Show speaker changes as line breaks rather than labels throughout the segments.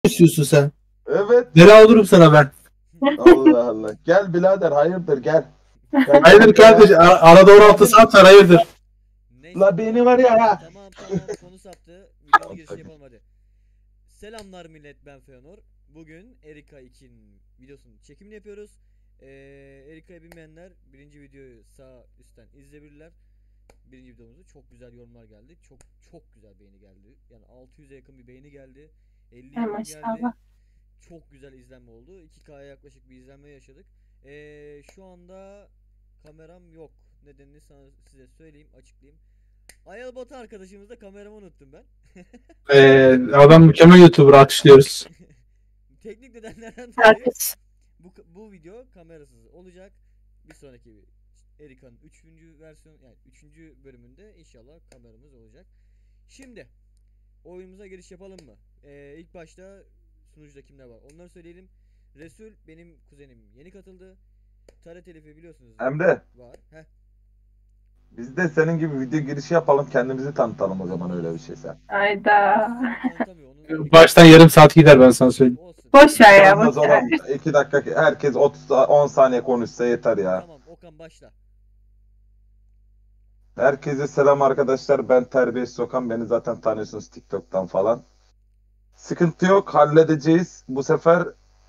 istiyorsun sen?
Evet.
Bela olurum sana ben.
Allah Allah. Gel birader hayırdır gel. Gel,
Hayırdır
gel,
kardeş?
gel.
Arada 16 saat var hayırdır?
Neyse.
La beni var ya.
Tamam konu saptı. Videonun girişini yapalım hadi. Selamlar millet, ben Feanor. Bugün Erika 2'nin videosunun çekimini yapıyoruz. Erika'yı bilmeyenler birinci videoyu sağ üstten izleyebilirler. Birinci videomuzu çok güzel yorumlar geldi. Çok güzel beğeni geldi. Yani 600'e yakın bir beğeni geldi. 50 yorum geldi. Çok güzel izlenme oldu. 2K'ya yaklaşık bir izlenme yaşadık. Şu anda kameram yok. Nedenini size söyleyeyim, açıklayayım. Ayal Batu arkadaşımızda kameramı unuttum ben.
Adam mükemmel YouTuber alkışlıyoruz.
Teknik nedenlerden dolayı bu video kamerasız olacak. Bir sonraki Erika'nın 3. versiyon yani 3. bölümünde inşallah kameramız olacak. Şimdi oyunumuza giriş yapalım mı? İlk başta sunucuda kimler var? Onları söyleyelim. Resul benim kuzenim, yeni katıldı. Taret Elif'i biliyorsunuz.
Emre.
Var. Heh.
Biz de senin gibi video girişi yapalım, kendimizi tanıtalım o zaman, öyle bir şeyse.
Hayda.
Baştan yarım saat gider, ben sana söyleyeyim.
Boş ver ya.
Olmaz
Boş ver.
oğlum. 2 dakika herkes 10 saniye konuşsa yeter ya.
Tamam Okan başla.
Herkese selam arkadaşlar. Ben Terbiyesiz Okan. Beni zaten tanıyorsunuz TikTok'tan falan. Sıkıntı yok. Halledeceğiz. Bu sefer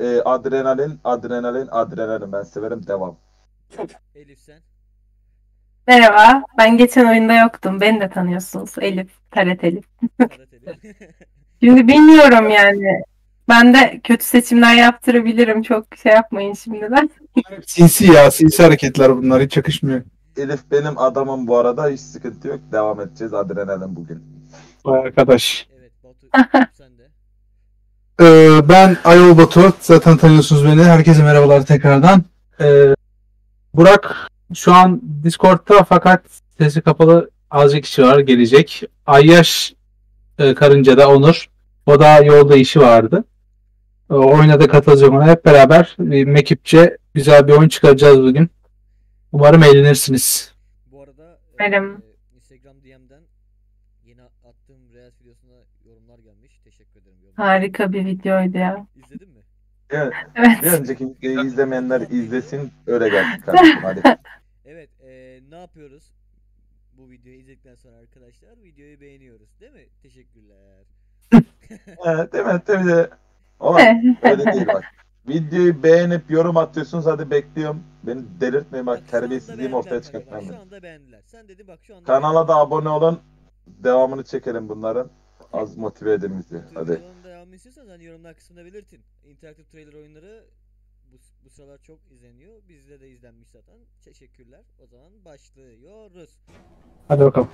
adrenalin. Ben severim. Devam.
Elif sen.
Merhaba. Ben geçen oyunda yoktum. Beni de tanıyorsunuz. Elif. Taret Elif.
Taret Elif.
Şimdi bilmiyorum yani. Ben de kötü seçimler yaptırabilirim. Çok şey yapmayın şimdiden.
Sinsi ya, sinsi hareketler bunlar, hiç yakışmıyor.
Elif benim adamım bu arada. Hiç sıkıntı yok. Devam edeceğiz. Adrenalin bugün.
Vay arkadaş.
Evet Batu sen de.
Ben Ayol Batu. Zaten tanıyorsunuz beni. Herkese merhabalar tekrardan. Burak şu an Discord'ta, fakat sesi kapalı, azıcık kişi var, gelecek. Ayyaş Karınca'da Onur. O da yolda, işi vardı. Oyuna da katılacağım ona. Hep beraber mekipçe güzel bir oyun çıkaracağız bugün. Umarım eğlenirsiniz.
Bu arada
Umarım.
Instagram DM'den yeni attığım Reels videosuna yorumlar gelmiş. Teşekkür ederim.
Harika bir videoydu ya.
İzledin mi?
Evet.
Evet.
Bir önceki videoyu izlemeyenler izlesin. Öyle gelsin kardeşim. Hadi.
Evet ne yapıyoruz? Bu videoyu izledikten sonra arkadaşlar videoyu beğeniyoruz değil mi? Teşekkürler.
Evet, değil mi? Ulan öyle değil bak. Videoyu beğenip yorum atıyorsunuz, hadi bekliyorum. Beni delirtmeyin bak,
Bak, şu
terbiyesizliğimi
anda
ortaya
beğendiler
çıkartmam
bak,
ben.
şu anda beğendiler. Sen dedin bak şu anda
Kanala da abone olun. Devamını çekelim bunların. Az motive edin bizi. Hadi.
Videoların devamını istiyorsanız hani yorumlar kısmında belirtin. Interaktif trailer oyunları bu sıralar çok izleniyor. Bizde de izlenmiş zaten. Teşekkürler. O zaman başlıyoruz.
Hadi bakalım.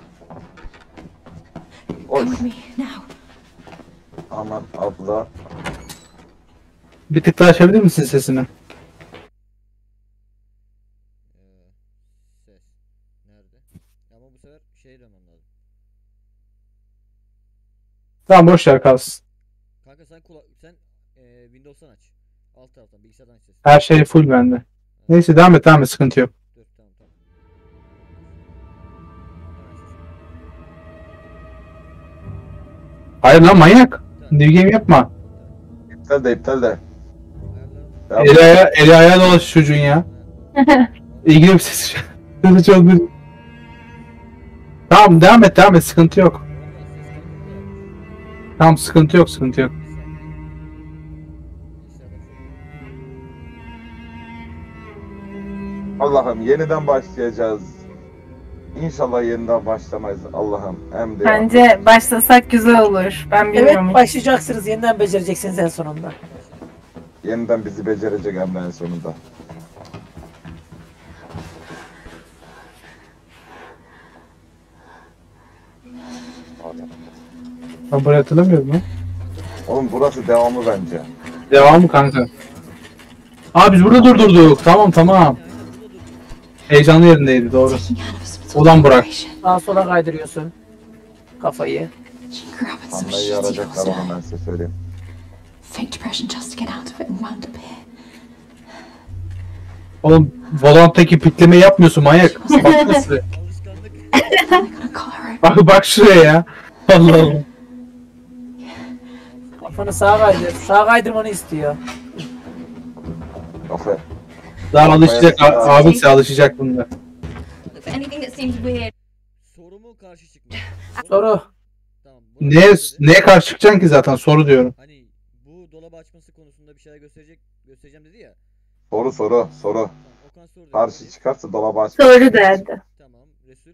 Oy. Aman abla.
Bir tık daha açabilir misin sesini?
Ses. Nerede? Ama bu sefer şey demem lazım.
Tamam, boş ver kalsın.
Kanka sen Windows'tan aç. Alt taraftan bilgisayardan aç sesini.
Her şey full bende. Neyse devam et, sıkıntı yok.
Dur tamam.
Hayır lan manyak. New game yapma.
İptal de.
Ayarlar.
Eli ayağa dolaş çocuğun ya. İlgili bir ses. Sesi çok güzel. Tamam devam et, sıkıntı yok. Tamam, sıkıntı yok.
Allah'ım yeniden başlayacağız. İnşallah yeniden başlamayız Allah'ım. Hem de
Bence başlasak güzel olur. Ben bilmiyorum.
Evet, başlayacaksınız. Yeniden becereceksiniz en sonunda.
yeniden bizi becerecek Emre en sonunda.
Ben burayı hatırlamıyorum lan.
Oğlum burası devamı bence.
Devamı kanka. Aa, biz burada durdurduk. Tamam. Heyecanlı yerindeydi, doğru. Ulan Burak.
Sağa sola kaydırıyorsun kafayı.
Anlayı yarayacaklar onu, ben size söyleyeyim.
Fake depression just to get out of it and wound up here.
Oğlum volanttaki pikleme yapmıyorsun manyak. Bak nasıl.
Alışkanlık.
I gotta call her over.
Bak şuraya ya. Allah Allah.
Telefonu sağa kaydır. Sağa kaydırmanı istiyor.
Aferin.
Daha alışacak. Abisi alışacak bunda.
Look for anything that seems weird.
Soru mu karşı çıkma?
Soru.
Tamam. bunu
Neye karşı çıkacaksın ki zaten soru diyorum.
Hani bu dolabı açması konusunda bir şeyler göstereceğim dedi ya.
Soru.
Tamam, Okan soru dedi.
Karşı çıkarsa dolabı aç.
Soru derdi.
Tamam. Resul.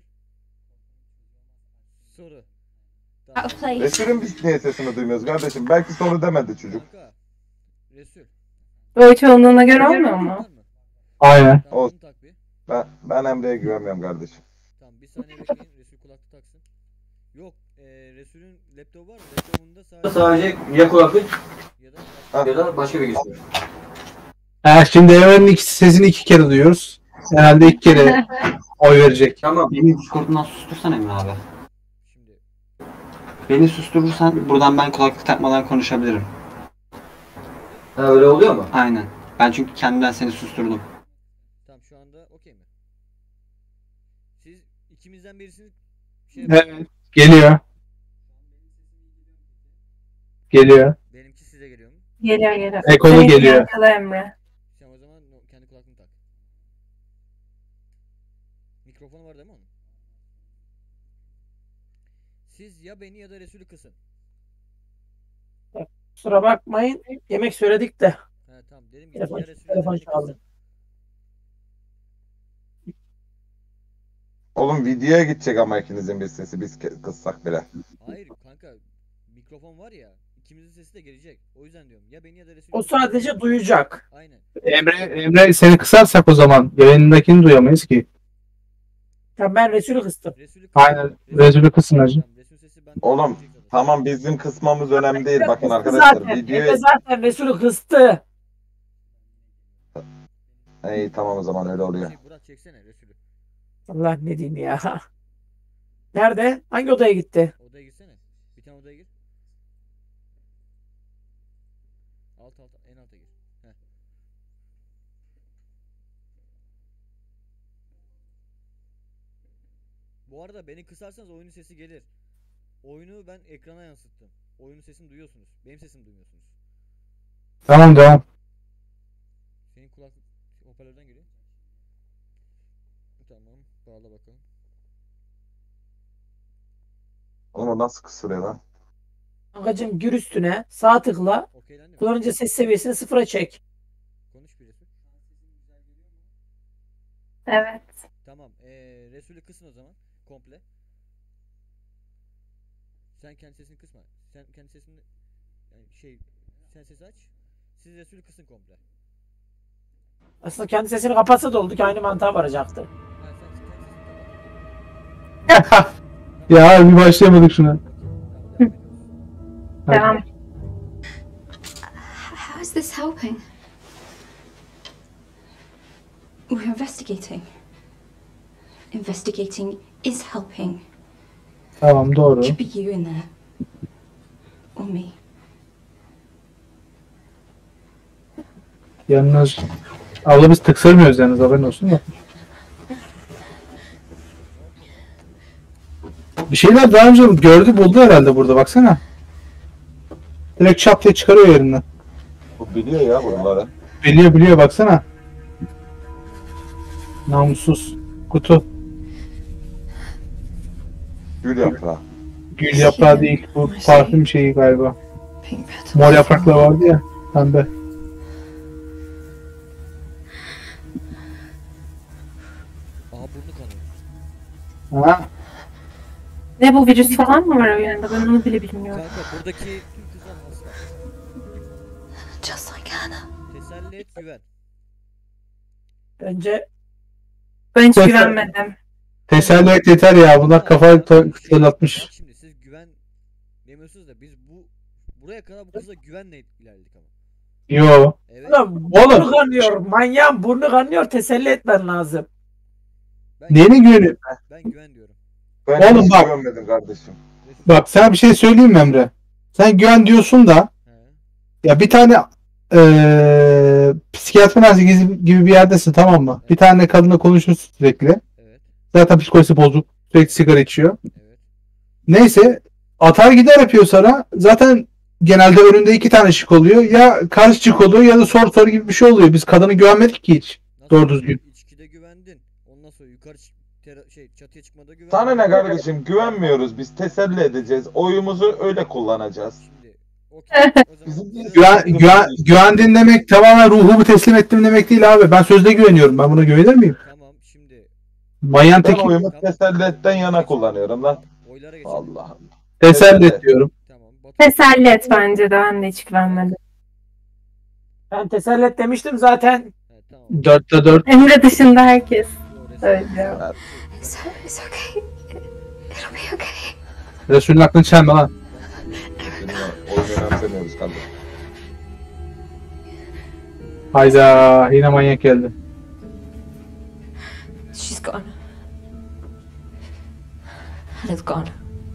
Soru.
Out of place.
Resul'ün biz niye sesini duymuyoruz kardeşim? Belki soru demedi çocuk.
Kanka. Resul.
Oy çoğunluğuna göre olmuyor mu?
Var mı?
Aynen.
Tamam,
Olsun.
bunu tak bir.
Ben Emre'ye güvenmiyorum kardeşim.
Tamam, bir saniye bekleyin. Resul kulaklık taksın. Yok. Resul'ün laptopu var mı? Laptopunda
Sadece ya kulaklık
ya da
ya da başka bir bilgisayar.
Şimdi Emre'nin sesini 2 kere duyuyoruz. Herhalde 2 kere oy verecek.
Tamam beni Discord'undan sustursan Emre abi.
şimdi
Beni susturursan buradan ben kulaklık takmadan konuşabilirim. Ha öyle oluyor mu? Aynen. Ben çünkü kendimden seni susturdum.
tamam, şu anda okey mi? Siz ikimizden birisini
Evet. Geliyor.
benimki size geliyor mu?
Geliyor.
Ekolu
Seninki
geliyor.
yankılı Emre.
Sen o zaman kendi kulaklığını tak. Mikrofonu var değil mi onun? Siz ya beni ya da Resul'ü kısın.
Kusura bakmayın. Yemek söyledik de.
Ha tamam, dedim ki
Telefon,
ya Resul'ü ya da
telefon
beni
çaldı.
kısın.
Oğlum videoya gidecek ama ikinizin bir sesi biz kıssak bile.
Hayır kanka, mikrofon var ya, ikimizin sesi de gelecek. O yüzden diyorum ya beni ya da Resul'ü
O
kısın.
sadece duyacak.
Aynen.
Emre seni kısarsak o zaman yayınındakini duyamayız ki.
Ya ben Resul'ü kıstım.
Resul'ü kısın.
Aynen. Resul'ü kısın hacı.
Tamam, Resul sesi ben
Oğlum,
gelecek zaten.
Tamam bizim kısmamız önemli değil. Bakın
Kıstı
arkadaşlar
zaten.
videoyu...
Efe zaten Resul'ü kıstı.
İyi tamam o zaman öyle oluyor.
Burak çeksene Resul'ü.
Allah ne diyeyim ya. Nerede? Hangi odaya gitti?
Odaya girsene. Bir tane odaya gir. Alt en alta gir. Heh. Bu arada beni kısarsanız oyunun sesi gelir. Oyunu ben ekrana yansıttım. Oyunun sesini duyuyorsunuz. Benim sesimi duymuyorsunuz.
Tamam devam.
Senin kulaklık hoparlörden geliyor. Tamam. Bağla bakalım.
Oğlum o nasıl kısılıyor lan?
Kankacığım gir üstüne. Sağ tıkla.
Okeylendi mi?
Kullanıcı ses seviyesini sıfıra çek.
Konuş bir Resul.
Evet.
Tamam. Resul'ü kısın o zaman. Komple. Sen kendi sesini kısma. Sen kendi sesini yani sen sesi aç. Siz Resul'ü kısın komple.
Aslında kendi sesini kapatsa da oldu ki aynı mantığa varacaktı.
Ha, sen kendi sesini kapat.
Ya bir başlayamadık şuna.
Tamam, devam ediyoruz.
Devam.
How is this helping? We're investigating. Investigating is helping.
Tamam doğru.
Could be you in there. Or me.
Yalnız abla biz tıksırmıyoruz yalnız haberin olsun da. Bir şeyler daha önce gördü buldu herhalde burada baksana. Direkt çap diye çıkarıyor yerinden.
Bu biliyor ya bunları.
Biliyor baksana. Namussuz. Kutu.
Gül yaprağı.
Gül yaprağı değil. Bu parfüm şeyi galiba.
Pink petals.
Mor yapraklar vardı ya. Pembe.
Aha, burnu kanıyor.
Ha?
Ne bu virüs falan mı var oyunda? Ben onu bile bilmiyorum.
Kanka buradaki tüm kızlar hasta.
Just like Hannah.
Teselli et, güven.
Bence
Ben hiç
Zaten-
güvenmedim.
Teselli et yeter ya. Bunlar kafayı fırlatmış.
Bak şimdi siz güven demiyorsunuz da biz buraya kadar bu kızla güvenle ilerledik ama.
Yo.
Evet.
oğlum burnu kanıyor. Manyağın burnu kanıyor. Teselli etmen lazım.
Ben
Neyine güveniyor?
Ben güven diyorum.
Ben
Oğlum
hiç
bak.
güvenmedim kardeşim.
Resul-
Bak sana bir şey söyleyeyim mi Emre? Sen güven diyorsun da
He,
ya bir tane psikiyatri merkezi gibi bir yerdesin tamam mı? Bir tane kadınla konuşuyorsun sürekli.
evet.
Zaten psikolojisi bozuk. Sürekli sigara içiyor.
Evet.
Neyse atar gider yapıyor sana. Zaten genelde önünde 2 tane şık oluyor. Ya karşı şık oluyor ya da soru gibi bir şey oluyor. Biz kadına güvenmedik ki hiç.
Nasıl
Doğru düzgün.
İçkide güvendin. Ondan sonra yukarı çatıya çıkmada güvendin.
Sana ne kardeşim, güvenmiyoruz, biz teselli edeceğiz. Oyumuzu öyle kullanacağız.
Şimdi okey. O zaman
Bizim
Güvendin demek tamamen ruhumu teslim ettim demek değil abi. Ben sözde güveniyorum. Ben buna güvenir miyim?
tamam şimdi
Manyan
Ben
teki
oyumu teselli etten yana kullanıyorum lan.
oylara geçelim.
Allah.
teselli et diyorum.
Tamam. Batu.
Teselli et bence de. Ben de hiç güvenmedim.
Ben teselli et demiştim zaten.
Evet, tamam.
4'te 4.
Emre dışında herkes.
Doğru,
Öyle.
It's okay. It'll be okay.
Resul'ün aklını çelme lan.
Seninle oyunu önemsemiyoruz kardeşim.
Hayda yine manyak geldi.
She's gone. Hannah's gone.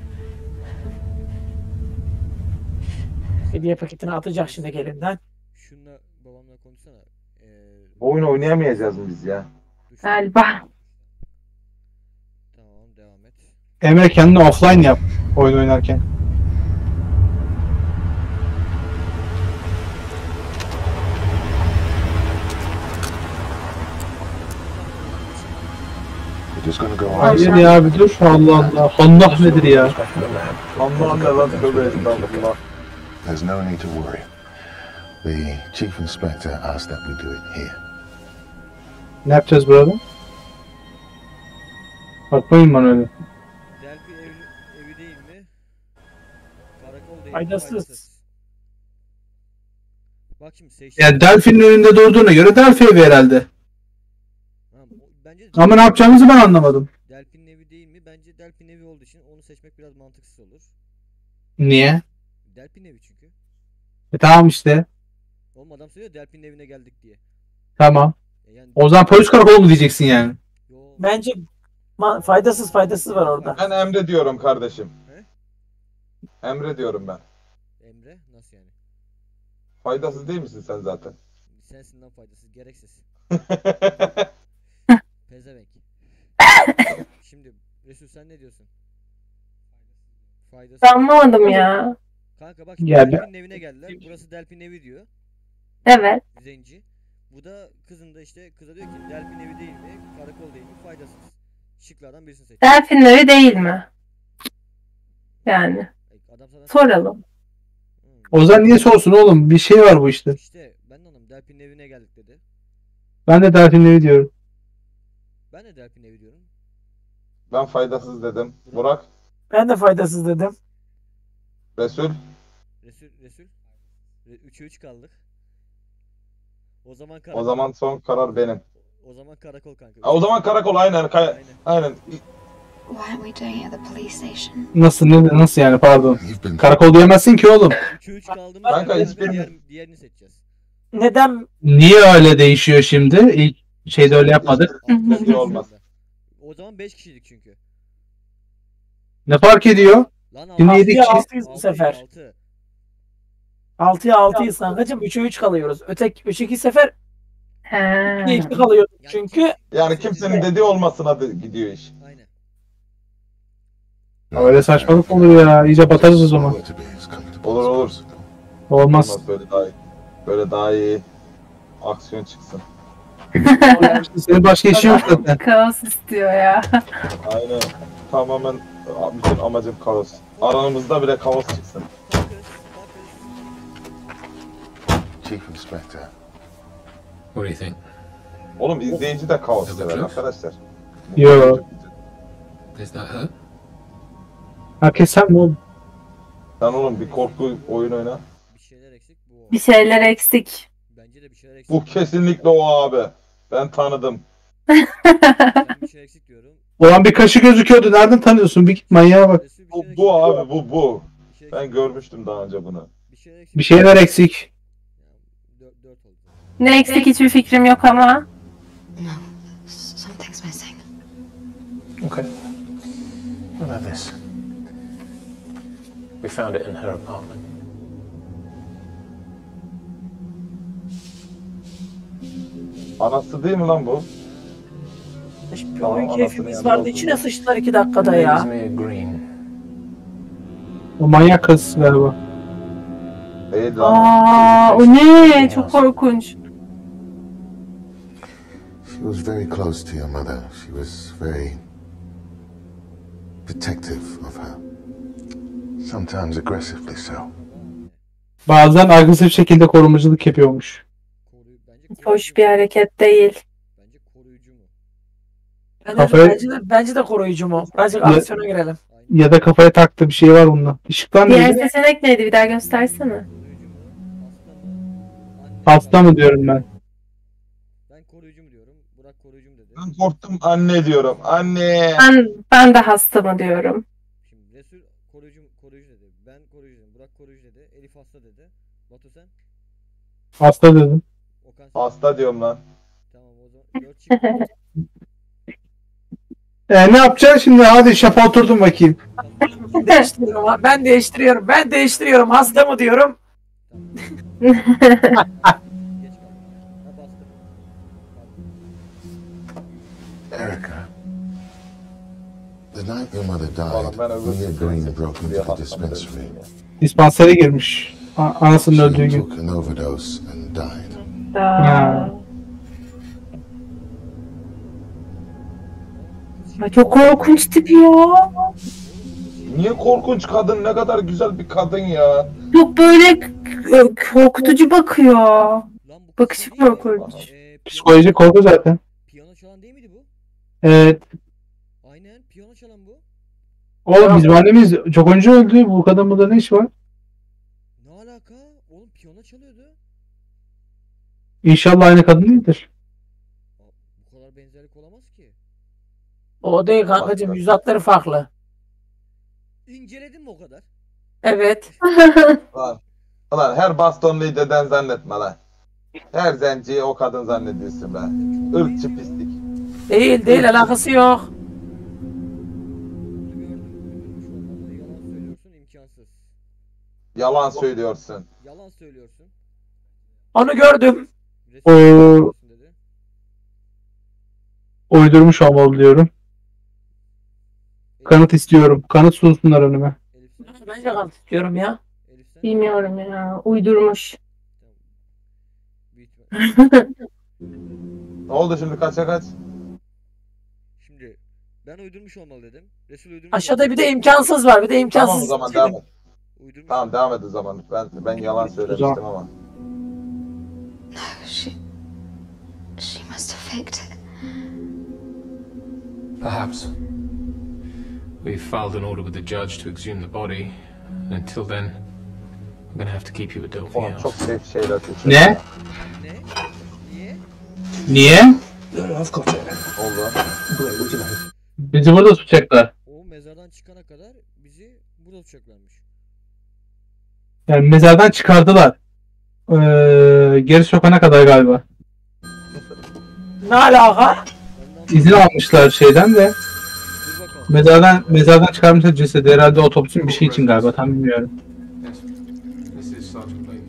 Hediye paketini atacak şimdi elinden.
Şunla babamla konuşsana.
Bu oyunu oynayamayacağız mı biz ya?
Düşün.
Galiba.
Tamam devam et.
Emre kendini offline yap oyun oynarken. Hayır ya bir dur. Allah Allah. Hanlah nedir ya?
Allah'ım ne lan, tövbe estağfurullah.
There's no need to worry. The Chief Inspector asked that we do it here.
Ne yapacağız burada? Bakmayın bana öyle.
Delphi evi değil mi? Karakol değil mi?
Faydasız.
Bak şimdi seçtim.
Ya Delphi'nin önünde durduğuna göre Delphi evi herhalde.
Bence
Ama ne yapacağımızı ben anlamadım.
Delphi'nin evi değil mi? Bence Delphi'nin evi olduğu için onu seçmek biraz mantıksız olur.
Niye?
Delphi'nin evi çünkü.
Tamam işte.
Oğlum adam söylüyor Delphi'nin evine geldik diye.
Tamam.
Yani
O zaman polis karakolu mu diyeceksin yani?
yo,
Bence faydasız var orada.
Ben Emre diyorum kardeşim.
He?
Emre diyorum ben.
Emre nasıl yani?
Faydasız değil misin sen zaten?
Sensin lan faydasız, gereksiz. Pezevenk. Şimdi Resul sen ne diyorsun? Faydasız.
Anlamadım ya.
Kanka bak şimdi
Ya
Delphi'nin evine geldiler. Burası Delphi'nin evi diyor.
Evet.
Zenci. Bu da kızın da işte kıza diyor ki Delphi'nin evi değil mi? Karakol değil mi? Faydasız. Şıklardan birisini seç.
Delphi'nin evi değil mi? Yani.
Adam sana
Soralım.
Hmm.
Ozan niye sorsun oğlum? Bir şey var bu işte.
İşte ben de anladım. Delphi'nin evine geldik dedi.
Ben de Delphi'nin evi diyorum.
Ben de Delphi'nin evi diyorum.
Ben faydasız dedim. Burak,
Ben de faydasız dedim.
Resul.
Resul. 3'e 3 kaldık. O zaman
O
karakol.
zaman son karar benim.
O zaman karakol kanka.
O zaman karakol, aynen. Aynen.
Why aren't we doing it at the police station?
Nasıl yani pardon.
You've been
Karakol diyemezsin ki oğlum.
3'e 3 kaldığımız
Kanka,
yerden
hiçbirini-
diğerini seçeceğiz.
Neden?
Niye öyle değişiyor şimdi? İlk şeyde öyle yapmadık.
Hiçbir olmaz.
O zaman 5 kişiydik çünkü.
Ne fark ediyor?
Lan
Şimdi 7
Altıya
kişi.
altıyız bu sefer.
6.
6'ya 6'yız kankacım. 3'e 3 kalıyoruz. 3-2 sefer
He.
2 kalıyorduk çünkü.
Yani kimsenin dediği olmasın, hadi gidiyor iş.
Aynen.
Öyle saçmalık olur ya. İyice batarız o zaman.
to be as comfortable
Olur,
as
olur.
possible.
Olmaz.
Olmaz, böyle daha iyi. Böyle daha iyi aksiyon çıksın.
Senin başka işin yok zaten.
Kaos istiyor ya.
Aynen. Tamamen bütün amacım kaos. Aramızda bile kaos çıksın.
Chief Inspector.
What do you think?
Oğlum izleyici de kaos sever arkadaşlar.
Yo.
Is that her?
Herkes sen mi oğlum?
Sen oğlum bir korku oyun oyna.
Bir şeyler eksik bu. o.
Bir şeyler eksik.
Bence de bir şeyler eksik.
Bu kesinlikle o abi. Ben tanıdım.
Ben bir şey eksik diyorum.
Ulan bir kaşı gözüküyordu. Nereden tanıyorsun? Bir git manyağa bak.
Resul bir
Bu,
şeyler
bu
eksik.
abi bu.
Bir şey
Ben
eksik.
görmüştüm daha önce bunu.
Bir şeyler eksik.
Bir şeyler eksik.
4 oldu.
Ne eksik hiçbir fikrim yok ama.
No, something's missing.
Okay. What about this?
We found it in her apartment.
Anası değil mi lan bu?
Bir oyun
Anasını
keyfimiz
yanına
vardı.
oturdu.
İçine sıçtılar 2 dakikada
Her name
ya.
is Mia Green.
O manyak kız galiba.
Neydi lan?
Aa, o ne? Çok korkunç.
She was very close to your mother. She was very protective of her. Sometimes aggressively so.
Bazen agresif şekilde korumacılık yapıyormuş.
Hoş bir hareket değil.
Bence koruyucu mu?
Kafaya-
Bence de koruyucu mu? Birazcık
Ya-
aksiyona girelim.
Ya da kafaya taktığı bir şey var bunda. Işıktan
Diğer
neydi?
seçenek neydi? Bir daha göstersene.
Koruyucu mu?
Hasta mı diyorum ben?
Ben koruyucu mu diyorum. Burak koruyucu mu dedi.
Ben korktum anne diyorum. Anne.
Ben de hasta mı diyorum.
Şimdi Resul koruyucu dedi. Ben koruyucu dedim. Burak koruyucu dedi. Elif hasta dedi. Batu sen?
Hasta dedim.
Okan sen?
Hasta diyorum lan.
Tamam o zaman 4 çıktı.
Ne yapacaksın şimdi? Hadi şapa oturdum bakayım.
Değiştiriyorum. Ben değiştiriyorum. Ben değiştiriyorum. Hasta mı diyorum?
Geç kaldı. Ha bastım.
Erica, the night your mother
Oğlum
died,
ben öbür
Mia
türlü
Green broke into the
hasta
dispensary.
Dispansere girmiş. Anasının öldüğü
She
gün.
took an overdose and died.
Ya.
Ay, çok korkunç tipi ya.
Niye korkunç kadın? Ne kadar güzel bir kadın ya.
Çok böyle korkutucu bakıyor.
Lan bu
Bakışı
kız değil mi?
korkunç.
Psikolojik korku zaten.
Piyano çalan değil miydi bu?
Evet.
Aynen piyano çalan bu.
Oğlum bizim annemiz çok önce öldü. Bu kadın burada ne iş var?
Ne alaka? Oğlum piyano çalıyordu.
İnşallah aynı kadın değildir.
Bu kadar benzerlik olamaz ki.
O değil kankacığım. Yüz hatları farklı.
İnceledin mi o kadar?
Evet.
Ulan her bastonluyu deden zannetme lan. Her zenciyi o kadın zannediyorsun be. Irkçı pislik.
Değil alakası yok.
Yalan söylüyorsun imkansız.
Yalan söylüyorsun.
Yalan söylüyorsun.
Onu gördüm.
Resul
Oo.
söylüyorsun dedi.
Uydurmuş olmalı diyorum. Kanıt istiyorum. Kanıt sunsunlar önüme.
Elif sen?
Ben de kanıt istiyorum ya.
Elif sen?
Bilmiyorum ya. Uydurmuş.
Tamam. Büyük ihtimal-
Ne oldu şimdi kaça kaç?
Şimdi ben uydurmuş olmalı dedim. Resul uydurmuş
Aşağıda
olmalı.
bir de imkansız var. Bir de imkansız.
Tamam o zaman devam et.
Uydurmuş
Tamam devam et o zaman. Ben yalan söylemiştim ama.
She must have faked it.
Perhaps. We've filed an order with the judge to exhume the body. Until then, I'm gonna have to keep you at Delphi
Oğlum
House.
çok safe şeyler seçiyorum.
Ne?
Ne? Niye?
Niye?
I've got it.
Oldu.
Bizi burada tutacaklar.
O mezardan çıkana kadar bizi burada tutacaklarmış.
Yani mezardan çıkardılar. Geri sokana kadar galiba.
Ne alaka?
Ondan
İzin almışlar şeyden de.
dur bakalım.
Mezardan çıkarmışlar cesedi. Herhalde otopsinin bir şey için galiba. Tam bilmiyorum.
Yes. This is Sergeant Blake.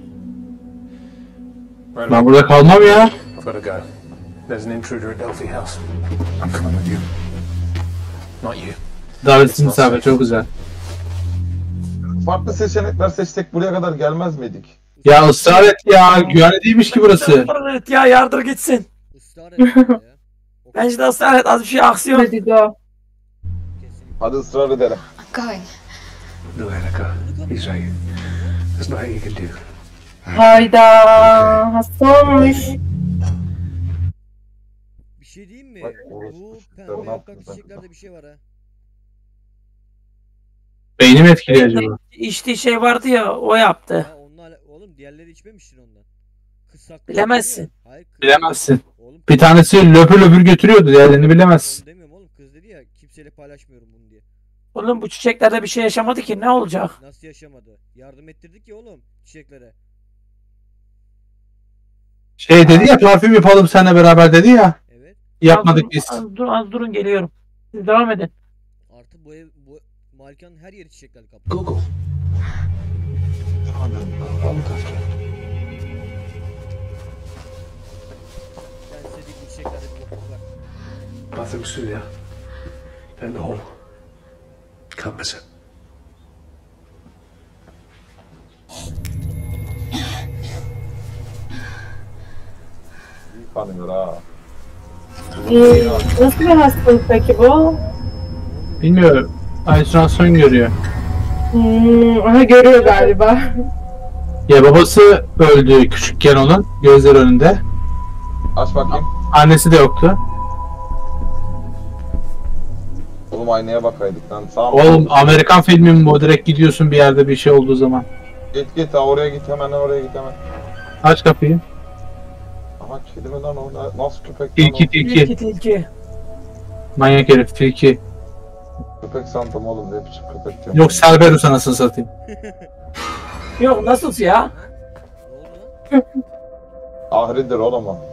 Right
Ben
away.
burada kalmam ya.
I've got to go. There's an intruder at Delphi House.
I'm coming with you.
Not you.
Davetsiz misafir çok güzel.
Farklı seçenekler seçsek buraya kadar gelmez miydik?
Ya ısrar et ya. Güvenli değilmiş ki burası.
Evet ya yardır gitsin.
Israr etme ya. O
Bence de ısrar et. Az bir şey aksiyon.
Hadi go.
kesinlikle.
Hadi ısrar edelim.
I'm going.
No, Erica. He's right. There's nothing you can do.
Hayda. Hasta olmuş.
Bir şey diyeyim mi?
Bak, orası
Bu
çocuklar,
pembe
ne
yapraklı
yaptın sen?
çiçeklerde bir şey var ha.
Beynim etkiliyor acaba.
İçtiği şey vardı ya o yaptı.
Ha oğlum diğerleri içmemiştir ondan. Kız saklı
Bilemezsin.
dedi ya. Hayır, kız-
Bilemezsin.
Oğlum,
Bir tanesi löpür löpür götürüyordu. Diğerlerini bilemezsin.
onu demiyorum oğlum, kız dedi ya kimseyle paylaşmıyorum bunu diye.
Oğlum bu çiçeklerde bir şey yaşamadı ki ne olacak?
Nasıl yaşamadı? Yardım ettirdik ya oğlum çiçeklere.
Şey dedi ya, parfüm yapalım seninle beraber dedi ya.
Evet.
Yapmadık
Az
biz.
durun, az durun geliyorum. Siz devam edin.
Artık bu malikanın her yeri çiçeklerle kaplı.
Google. I'll look after it.
Ben istediğim bu çiçeklerde bir bokluk var.
Bathroom's through there. Down the hall. Can't miss it.
kanıyor ha.
Nasıl bir hastalık peki bu?
Bilmiyorum. Halüsinasyon görüyor.
Aha görüyor galiba.
Ya babası öldü küçükken onun gözler önünde.
Aç bakayım.
Annesi de yoktu.
Oğlum aynaya bakaydık lan. Sağ
Oğlum Amerikan filmi mi bu? Direkt gidiyorsun bir yerde bir şey olduğu zaman.
Git ha, oraya git hemen, oraya git hemen.
Aç kapıyı.
Aha kedi mi lan o? Nasıl köpek lan
Tilki
o?
tilki.
Tilki.
Manyak herif tilki.
Köpek sandım oğlum, ne biçim köpek diyorum.
Yok Cerberus anasını satayım.
Yok nasıl ya?
Ne oldu lan?
Ahridir oğlum o.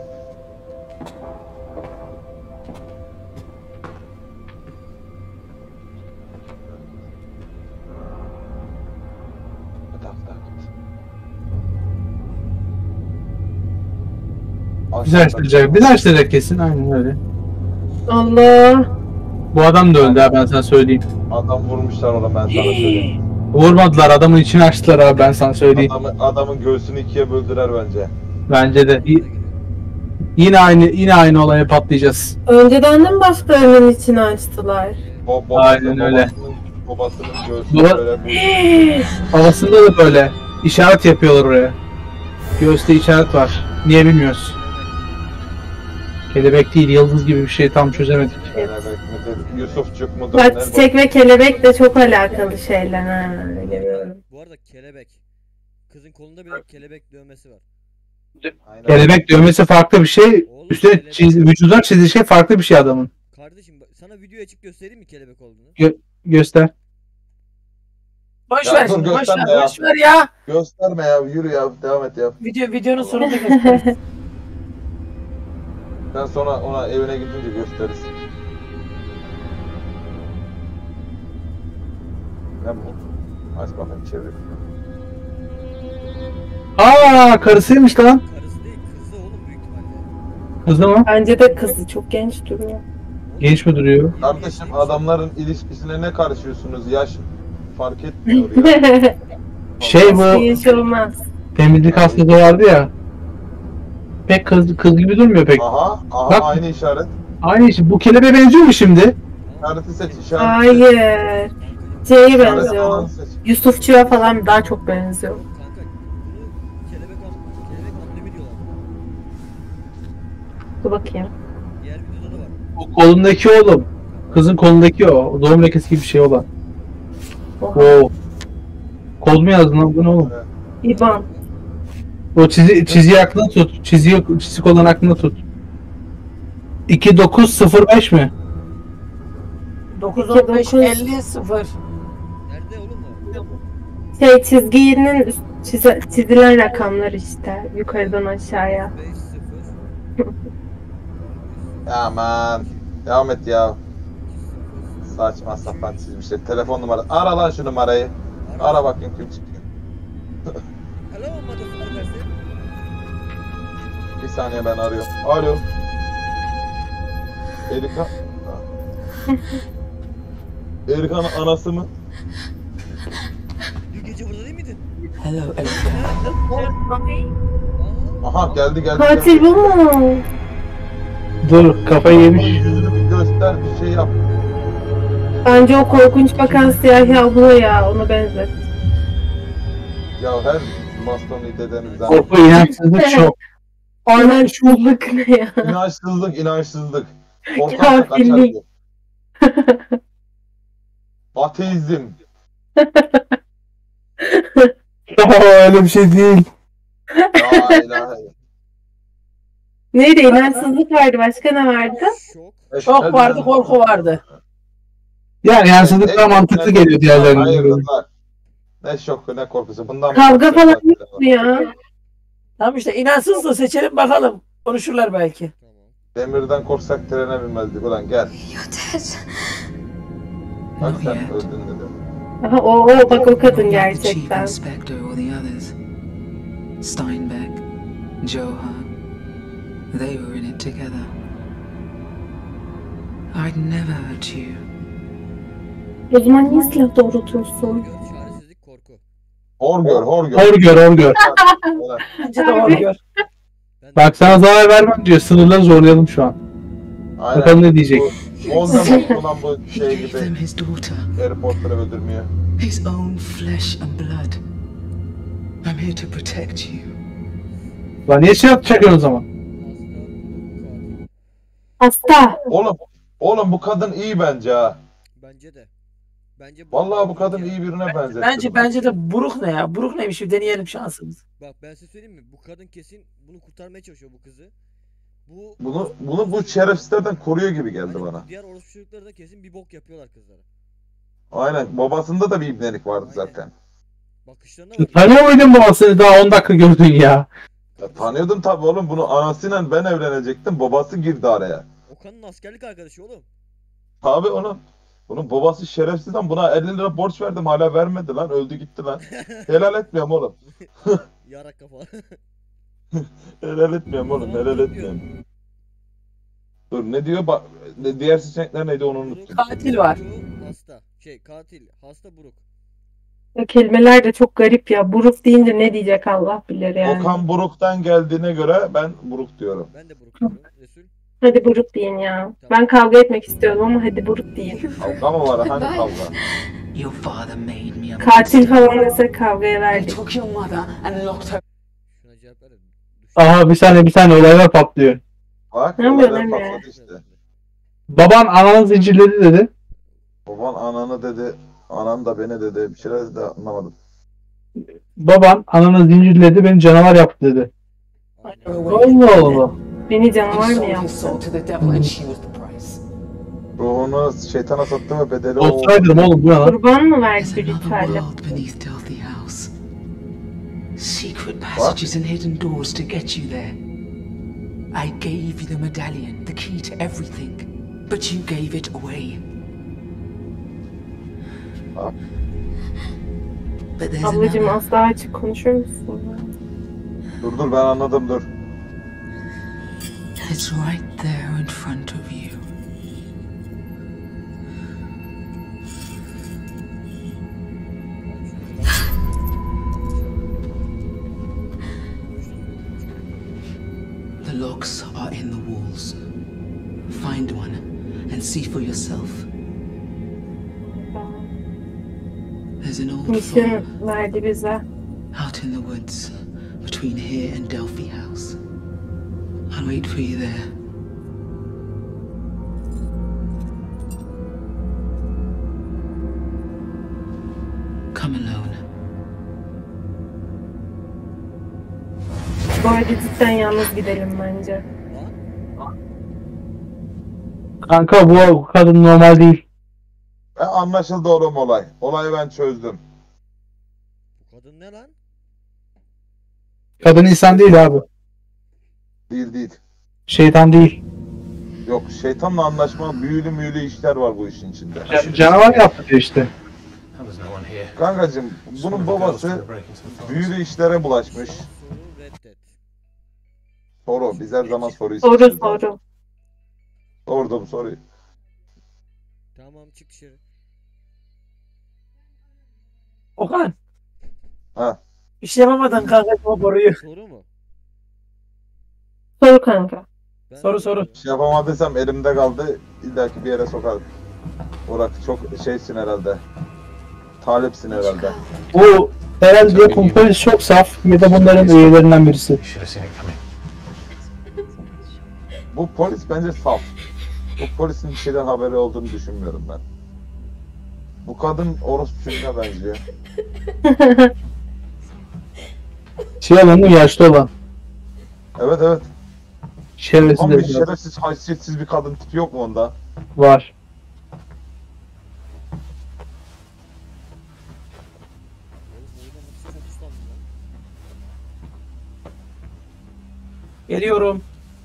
Bizi açtıracak. Bizi açtıracak kesin. Aynen öyle.
Allah.
Bu adam da öldü ha, ben sana söyleyeyim.
Adam vurmuşlar ona, ben sana söyleyeyim.
Vurmadılar, adamın içini açtılar abi, ben sana söyleyeyim.
Adamın göğsünü ikiye böldüler bence.
Bence de. Yine aynı olaya patlayacağız.
Önceden de mi başkalarının içini açtılar?
Aynen öyle.
Babasının göğsünü böyle vurdu.
Babasında da böyle işaret yapıyorlar oraya. Göğüste işaret var. Niye bilmiyoruz. Kelebek değil, yıldız gibi bir şey, tam çözemedik.
Kelebek midir, Yusufçuk mudur?
Bak çiçek ve kelebek de çok alakalı şeyler ha. Görüyorum.
Bu arada kelebek. Kızın kolunda bile kelebek dövmesi var.
Aynen.
Kelebek dövmesi farklı bir şey.
Oğlum,
Üstüne
kelebek-
vücuduna çizdiği şey farklı bir şey adamın.
Kardeşim sana video açıp göstereyim mi kelebek olduğunu?
Göster.
Boş
Ya
ver
dur,
şimdi, boş
gösterme
ver,
ya.
boş ver ya.
Gösterme ya, yürü ya, devam et ya.
Videonun sonunda gösteririz.
Ben sonra ona evine gidince gösteririz. Ne bu? Aç bakayım, çevir.
Karısıymış lan.
Karısı değil, kızı oğlum büyük ihtimalle.
Kızı mı?
Bence de kızı çok genç duruyor.
Genç mi duruyor?
Kardeşim, adamların ilişkisine ne karışıyorsunuz? Yaş fark etmiyor ya.
Şey bu
Bir iş olmaz.
temizlik hastası vardı ya. Pek kız gibi durmuyor pek.
Aha,
Bak.
aynı işaret.
Aynı şey. Bu kelebeğe benziyor mu şimdi?
İşareti seç, işareti
Hayır. Şeye
İşaret
benziyor.
alanı seç.
Yusufçu'ya falan daha çok benziyor.
Kanka bunu kelebek amblemi diyorlar.
Dur bakayım.
Diğer videoda da var.
O kolundaki oğlum. Kızın kolundaki o. Doğum lekesi gibi bir şey olan.
Oha.
Oo. Kol mu yazdın lan? Bu ne oğlum?
İban.
O çiziyi aklında tut. Çizik olan aklında tut. 2905 mi?
915 50 0.
Nerede oğlum o?
Şey çizginin çizilen rakamlar işte. Yukarıdan aşağıya.
5-0.
Aman. Devam et ya. Saçma sapan çizmişler. Telefon numarası. Ara lan şu numarayı. Ara bakayım kim çıkıyor.
Hello motherfucker.
Bir saniye, ben arıyorum. Alo. Erika. Erika'nın anası mı?
Dün gece burada değil miydin?
Hello,
Aha, geldi.
Katil bu mu?
Dur, kafayı yemiş.
Yüzünü bir göster, bir şey yap.
Bence o korkunç bakan siyahi abla ya. Ona benzet.
Ya her bastonu dedenizden.
Korku, inançsızlık, şok.
Aynen şulluk ne ya?
İnançsızlık. Korkarsa kaçar
Kafirlik.
bu. Ateizm.
Öyle bir şey değil.
La ilahe.
Neydi? İnançsızlık vardı. Başka ne vardı?
Şok.
Çok vardı, korku vardı.
Yani yansıdık daha mantıklı geliyor diğerlerine.
Hayırdır lan. Ne şoku ne korkusu. Bundan
Kavga falan yok mu ya?
Tamam işte inançsız da seçelim bakalım. Konuşurlar belki.
Tamam.
Demirden korksak trene binmezdik. Ulan gel.
You're dead.
Bak
Not
sen
yet.
öldün dedim.
Aha, o bak o kadın
The Chief
gerçekten.
Inspector or the others. Steinbeck, Johan. They were in it together. I'd never hurt you.
O zaman niye silah doğrultuyorsun?
Gör, çaresizlik, korku.
Hor gör.
Hor gör.
Bence de onu gör.
Ben
Bak sana zarar vermem diyor. Sınırları zorlayalım şu an.
Aynen.
Bakalım ne diyecek.
Ondan olan bu şey gibi Harry Potter'ı öldürmüyor.
His own flesh and blood. I'm here to protect you.
Lan niye şey yapacak o zaman?
Hasta.
Oğlum bu kadın iyi bence ha.
Bence de.
Vallahi bu kadın iyi birine benzetti.
Bence de buruk ne ya? Buruk neymiş? Bir deneyelim şansımız.
Bak ben size söyleyeyim mi? Bu kadın kesin bunu kurtarmaya çalışıyor bu kızı.
Bunu bu şerefsizlerden koruyor gibi geldi
Aynen,
bana.
diğer orospu çocukları da kesin bir bok yapıyorlar kızlara.
Aynen. Babasında da bir ibnelik vardı zaten.
Bakışlarına bak.
Tanıyor muydun babasını? Daha 10 dakika gördün ya.
Tanıyordum tabii oğlum. Bunu anasıyla ben evlenecektim. Babası girdi araya.
Okan'ın askerlik arkadaşı oğlum.
Tabii onun babası şerefsizden buna 50 lira borç verdim. Hala vermedi lan. Öldü gitti lan. Helal etmiyorum oğlum.
Yarak kafa.
Helal etmiyorum oğlum. Helal etmiyorum. Dur ne diyor? Diğer seçenekler neydi onu unuttum.
Katil var.
Hasta. Katil. Hasta buruk.
Kelimeler de çok garip ya. Buruk deyince ne diyecek Allah bilir yani.
Okan Buruk'tan geldiğine göre ben Buruk diyorum.
Ben de buruk diyorum. Resul.
Hadi buruk deyin ya. Ben kavga etmek istiyorum ama hadi buruk deyin.
Kavga mı var? Hangi kavga?
Your father made me a
Katil falan desek kavgaya verdik.
took your mother and locked her.
Şuna cevap ver.
Aha bir saniye olaylar patlıyor.
Bak
Ne
olaylar
yapıyorsun
patladı işte.
Baban ananı zincirledi dedi.
Baban ananı dedi. Anan da beni dedi. Bir şeyler de anlamadım.
Baban ananı zincirledi beni canavar yaptı dedi. Allah Allah.
Beni canavar mı
Sold his
yaptı?
soul to the devil and she was the price.
Ruhunu şeytana sattı mı bedeli o.
Olsaydım oğlum bu ne lan?
Kurban mı verdi bir
Another
ritüelle?
world beneath Delphi House. Secret passages and hidden doors to get you there. I gave you the medallion, the key to everything, but you gave it away. But there's
Ablacığım
another.
az daha açık konuşur musun?
Dur ben anladım dur.
It's right there in front of you. The locks are in the walls. Find one and see for yourself. There's an old farm
Misyon verdi bize.
out in the woods between here and Delphi House. I'll wait for you there. Come alone.
Bu arada cidden yalnız gidelim bence.
Kanka bu kadın normal değil.
Anlaşıldı oğlum olay. Olayı ben çözdüm.
Bu kadın ne lan?
Kadın insan değil abi.
Değil.
Şeytan değil.
Yok şeytanla anlaşma büyülü işler var bu işin içinde.
Canavar yaptı diyor işte.
Kankacığım bunun babası büyülü işlere bulaşmış.
Soru reddet.
Soru. Biz her zaman soruyu
Soru
seçiyoruz.
soru.
Sordum soruyu.
Tamam çık dışarı.
Okan.
Ha.
Bir şey yapamadın kanka o boruyu.
Soru mu?
Soru kanka.
Ben
Soru.
Bir şey yapamadıysam elimde kaldı. İlla ki bir yere sokarım. Burak çok şeysin herhalde. Talipsin herhalde.
Bu herhalde polis çok saf ya da bunların üyelerinden birisi.
Bu polis bence saf. Bu polisin bir şeyden haberi olduğunu düşünmüyorum ben. Bu kadın orospu çocuğuna benziyor.
Şey olan mı yaşlı olan?
Evet.
Şerefsiz
Ama bir
de
şerefsiz, haysiyetsiz bir kadın tipi yok mu onda?
var.
çok uslandım lan.
Geliyorum.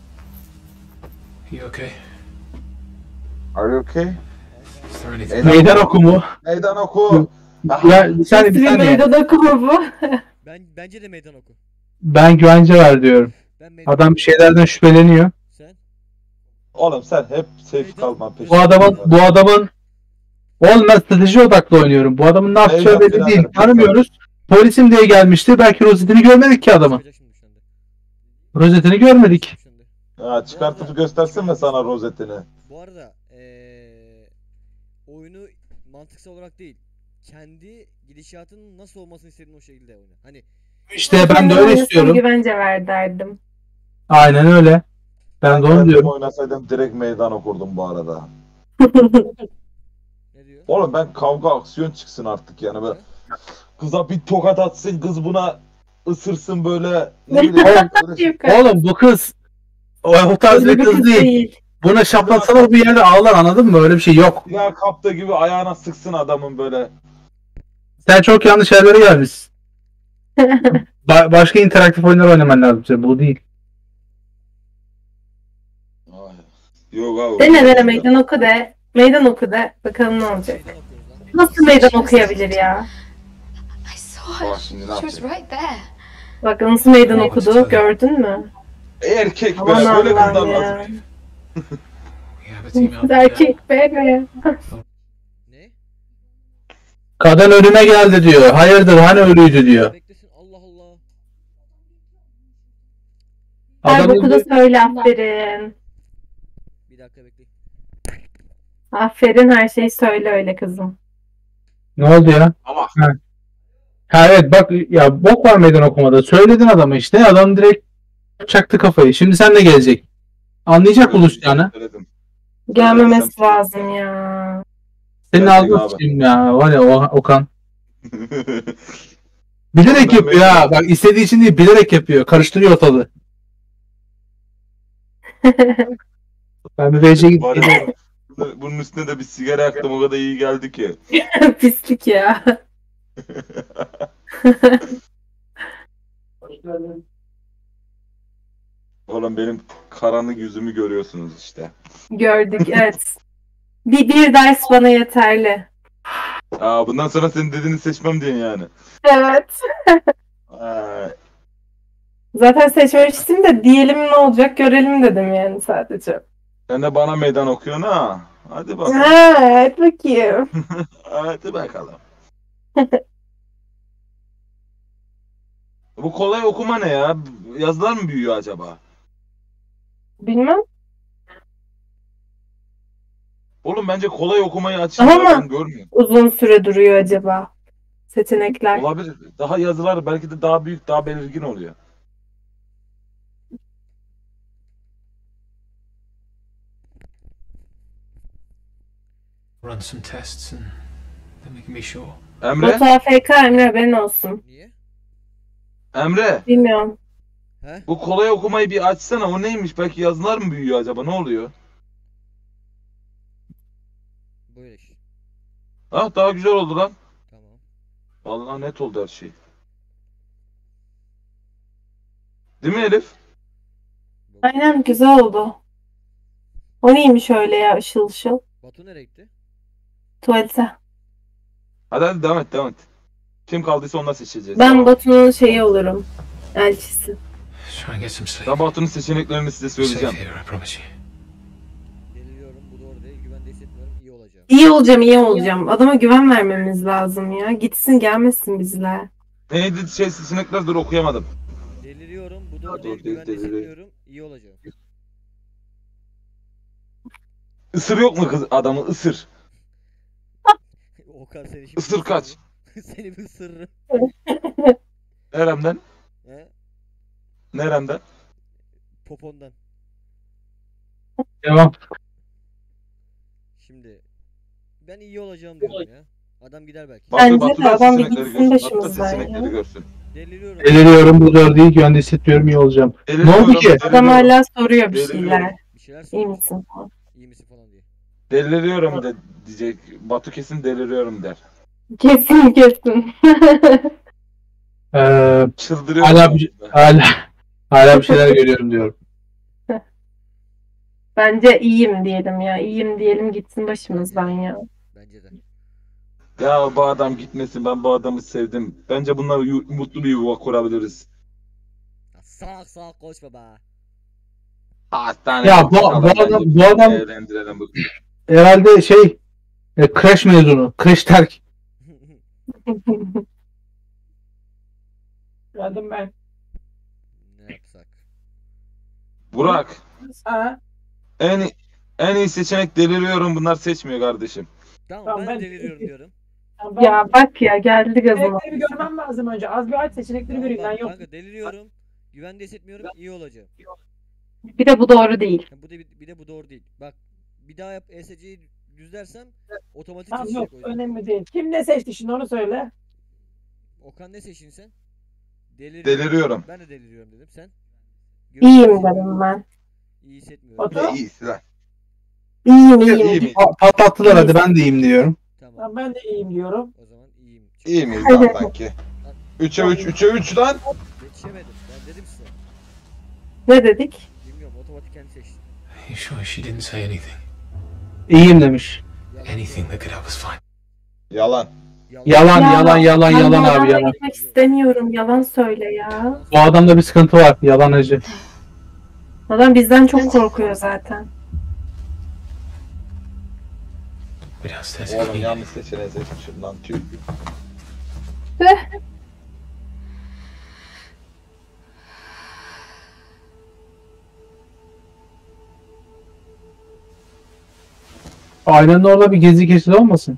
You okay?
Are you okay?
Is there anything?
Meydan okumu.
Meydan oku.
Ya bir saniye.
Meydan okuma bu.
Bence de meydan oku.
Ben güvence ver diyorum.
Ben meydan
Adam bir şeylerden şüpheleniyor.
Sen?
Oğlum sen hep safe kalma
Bu
peşinde.
adamın oğlum ben strateji odaklı oynuyorum. Bu adamın ne yapacağı
Eyvah,
belli
birader,
değil.
birader.
Tanımıyoruz. Polisim diye gelmişti. Belki rozetini görmedik ki adamın.
Çıkacak şimdi şu anda.
Rozetini görmedik.
Şimdi.
Ha, çıkartıp göstersin mi sana rozetini?
Bu arada oyunu mantıksal olarak değil, kendi gidişatının nasıl olmasını istediğin o şekilde oyna. Hani
İşte ben de öyle istiyorum.
Güvence ver derdim.
Aynen öyle. Ben de onu
Kendim
diyorum.
oynasaydım direkt meydan okurdum bu arada.
ne diyor?
Oğlum ben kavga aksiyon çıksın artık yani. Böyle kıza bir tokat atsın, kız buna ısırsın böyle. Ne bileyim. Böyle...
Oğlum bu kız o tarz bir kız değil. Buna şaplatsalar bir yerde ağlar, anladın mı? Öyle bir şey yok.
Ya kapta gibi ayağına sıksın adamın böyle.
Sen çok yanlış yerlere gelmişsin. Başka interaktif oyunlar oynaman lazım size. Bu değil.
Yok abi.
Dene meydan oku de. Meydan oku de. Bakalım ne olacak. Nasıl meydan okuyabilir ya?
I saw her. She was right there.
Bak nasıl meydan okudu, gördün mü?
Erkek be,
Aman
böyle kızlar
Allah'ım ya.
lazım.
Erkek be.
Ne?
Kadın önüme geldi diyor. Hayırdır, hani ölüydü diyor.
Beklesin, Allah Allah.
Her
Adam
boku da söyle, aferin.
Bir dakika bekleyin.
Aferin, her şeyi söyle öyle kızım.
ne oldu ya?
Ama
Ha evet bak ya, bok var meydan okumada. Söyledin adama işte. Adam direkt çaktı kafayı. Şimdi sen de gelecek. Anlayacak buluşacağını.
söyledim.
Gelmemesi lazım ya.
Senin
Gerçek
ağzını
abi.
sıçayım ya. Var ya Okan. Bilerek
Ben
yapıyor ha. Bak istediği için değil, bilerek yapıyor. Karıştırıyor ortalığı. Ben bir VC'ye
Var
gidip
ya, bunun üstüne de bir sigara yaktım, o kadar iyi geldi ki.
Pislik ya.
Oğlum benim karanlık yüzümü görüyorsunuz işte.
Gördük, evet. Bir ders bana yeterli.
Aa, bundan sonra senin dediğini seçmem diyorsun yani.
Evet.
Aa,
Zaten seçmemiştim de diyelim ne olacak görelim dedim yani sadece.
sen de bana meydan okuyorsun ha. Hadi bakalım.
Evet, bakayım.
Hadi bakalım. Bu kolay okuma ne ya? Yazılar mı büyüyor acaba?
Bilmem.
Oğlum bence kolay okumayı açınca
Ama
ben görmüyorum.
uzun süre duruyor acaba seçenekler.
Olabilir. Daha yazılar belki de daha büyük, daha belirgin oluyor.
Run some tests and then we can be sure.
Emre?
Batu AFK Emre, haberin olsun.
Niye?
Emre?
Bilmiyorum.
He?
Bu kolay okumayı bir açsana. O neymiş? Belki yazılar mı büyüyor acaba? Ne oluyor?
Böyle iş.
Ah, daha güzel oldu lan.
Tamam.
Vallahi net oldu her şey. Değil mi Elif?
Aynen, güzel oldu. O neymiş öyle ya, ışıl ışıl.
Batu nereye gitti?
Tuvalete.
Hadi devam et. Kim kaldıysa onunla seçeceğiz.
Ben
Tamam.
Batu'nun şeyi olurum. Elçisi.
Try and get some sleep.
Ben Batu'nun seçeneklerini size
Safe
söyleyeceğim.
here, I promise you.
Deliriyorum, bu doğru değil. Güvende hissetmiyorum. İyi olacağım.
İyi olacağım. Adama güven vermemiz lazım ya. Gitsin gelmesin bizle.
Neydi seçenekler, dur okuyamadım.
Deliriyorum, bu doğru
Ha,
değil.
doğru değil,
Güvende
deliriyor.
hissetmiyorum. İyi olacağım.
Isır yok mu kız adamı? Isır.
Okan seni şimdi
Isır kaç.
Seni bir ısırırım.
Neremden?
He?
Neremden?
Popondan.
devam.
Şimdi ben iyi olacağım diyorum ya. Adam gider belki.
Bence de
da
adam bir
seçenekleri
gitsin
görsün. Batu da
başımızdan
seçenekleri
ya.
görsün.
Deliriyorum.
Deliriyorum, bu doğru değil. Güvende hissetmiyorum, iyi olacağım. Ne oldu ki?
Adam hala soruyor bir
Deliriyorum.
şeyler.
Bir şeyler
İyi
söyle.
misin?
İyi misin falan diye.
Deliriyorum de diyecek. Batu kesin deliriyorum der.
Kesin.
Çıldırıyorum.
Hala bir şeyler görüyorum diyorum.
Bence iyiyim diyelim ya. İyiyim diyelim, gitsin başımızdan ya.
Bence de.
Ya bu adam gitmesin, ben bu adamı sevdim. Bence bunlar mutlu bir yuva kurabiliriz.
Ya salak konuşma be.
Hastane.
Ya bu adam
Evlendirelim bu.
herhalde crash mezunu. Crash terk.
Geldim ben.
Ne yapsak?
Burak.
Ha,
En iyi seçenek deliriyorum. Bunlar seçmiyor kardeşim.
Tamam,
Tamam,
ben
ben-
deliriyorum diyorum.
tamam, ben
Ya bak ya geldi gazıma.
seçenekleri bir görmem lazım önce. Az bir aç seçenekleri göreyim ben
Tamam,
yok.
kanka deliriyorum. Güvende hissetmiyorum. İyi olacağım.
Bir de bu doğru değil.
Ha, bir de bu doğru değil. Bak bir daha ESC'yi düzlersem otomatik
Tamam
seçecek
yok
o yüzden.
önemli değil. Kim ne seçti şimdi onu söyle.
Okan ne seçtin sen?
Deliriyorum.
Ben de deliriyorum dedim. Sen?
İyiyim
hissetmiyorum.
dedim ben.
İyi hissetmiyorum.
Otur.
Ne iyisi lan.
İyiyim
İyi
iyiyim.
mi?
Patlattılar hadi ben de iyiyim diyorum.
Tamam.
Tamam ben de iyiyim diyorum.
O zaman iyiyim.
İyi miyiz lan sanki? 3'e 3, 3'e 3 lan.
Yetişemedim. Ben dedim size.
Ne dedik?
Bilmiyorum otomatik kendi seçti.
You sure she didn't say anything?
İyiyim demiş.
Anything that could help us find.
Yalan.
Yalan
Ya,
yalan yalan
ben
yalan abi
yalanla
yalan.
gitmek istemiyorum. Yalan söyle ya.
Bu adamda bir sıkıntı var. Yalanacı.
Adam bizden çok korkuyor zaten.
We're downstairs.
Oğlum yanlış seçeneği seçmişim lan. Tüh.
Ailenin orada bir gezi geçidi olmasın?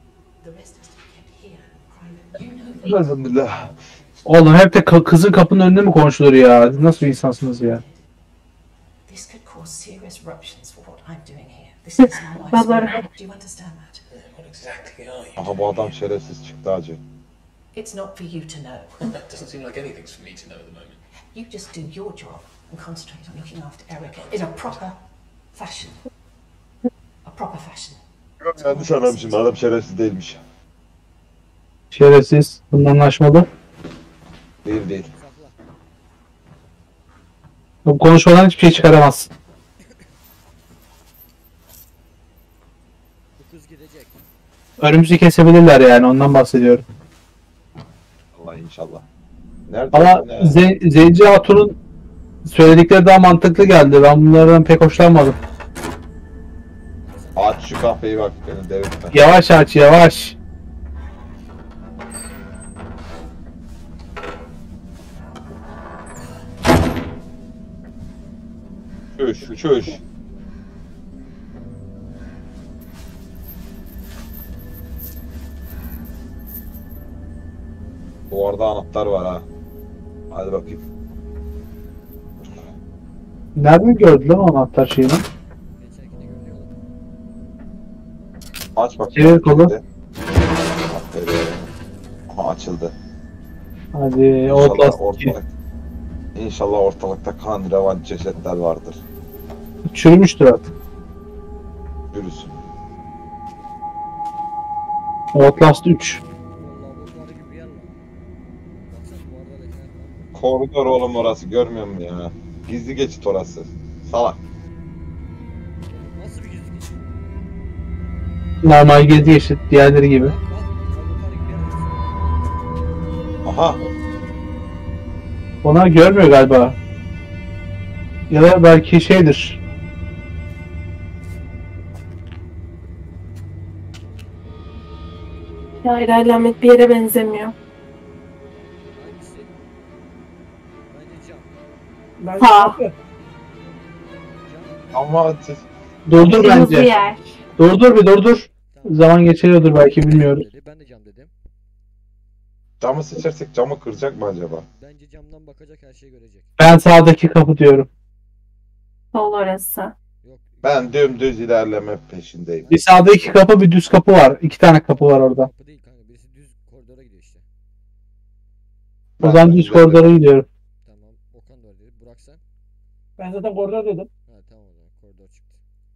Elhamdülillah.
Oğlum hep de kızın kapının önünde mi konuşulur ya? Siz nasıl bir insansınız ya?
This could cause serious ruptions for what I'm doing here. This is my life's
Babalar.
work. Do you understand that?
What exactly are you?
Aha bu adam şerefsiz çıktı hacı.
It's not for you to know.
That doesn't seem like anything's for me to know at the moment.
You just do your job and concentrate on looking after Erica in a proper fashion. A proper fashion.
Yanlış anlamışım. Adam şerefsiz değilmiş.
Şerefsiz. Bundan anlaşmalı.
Değil değil.
Sakla.
Bu konuşmadan hiçbir şey çıkaramazsın.
Bu kız gidecek.
Önümüzü kesebilirler yani ondan bahsediyorum.
Allah inşallah. Nerede?
Ama
Ne?
Zenci Hatun'un söyledikleri daha mantıklı geldi. Ben bunlardan pek hoşlanmadım.
Aç şu kahveyi bak. Beni delirtme.
Yavaş aç yavaş.
Çüş çüş. Bu arada anahtar var ha. Hadi bakayım.
Nereden gördü lan o anahtar şeyini?
Geçerken de görünüyor.
Aç bakayım.
Çevir kolu.
Aferin. Aha açıldı.
Hadi
İnşallah
Outlast 2.
İnşallah ortalıkta kan revan cesetler vardır.
Çürümüştür artık.
Yürüsün.
Outlast 3.
Vallahi bu kadar gibi bir yer var. Baksana bu arada da kenar var.
Koridor oğlum orası görmüyor musun ya? Gizli geçit orası. Salak.
Nasıl bir gizli geçiyor?
Normal gezi geçit diğerleri gibi.
Bak laboratuvar gibi bir yer var.
Aha.
Onlar görmüyor galiba. Ya da belki şeydir.
Ya alamet bir yere benzemiyor.
Hangisi? Bence cam.
Ben
Ha.
Cam.
Ama
Durdur
Kırmızı
bence.
yer.
Durdur bir durdur.
Tamam.
Zaman geçiriyordur belki bilmiyoruz.
Dedi, ben de cam dedim.
camı seçersek camı kıracak mı acaba?
Bence camdan bakacak her şeyi görecek.
Ben sağdaki kapı diyorum.
Sol orası.
Yok.
Ben dümdüz ilerleme peşindeyim.
Bir sağda iki kapı bir düz kapı var. İki tane kapı var orada.
Kapı değil kanka. Birisi düz koridora gidiyor işte.
O zaman düz koridora gidiyorum.
Tamam. Okan da öyle dedi. Burak sen?
Ben zaten koridor dedim.
Ha tamam o zaman. Koridor çıktı.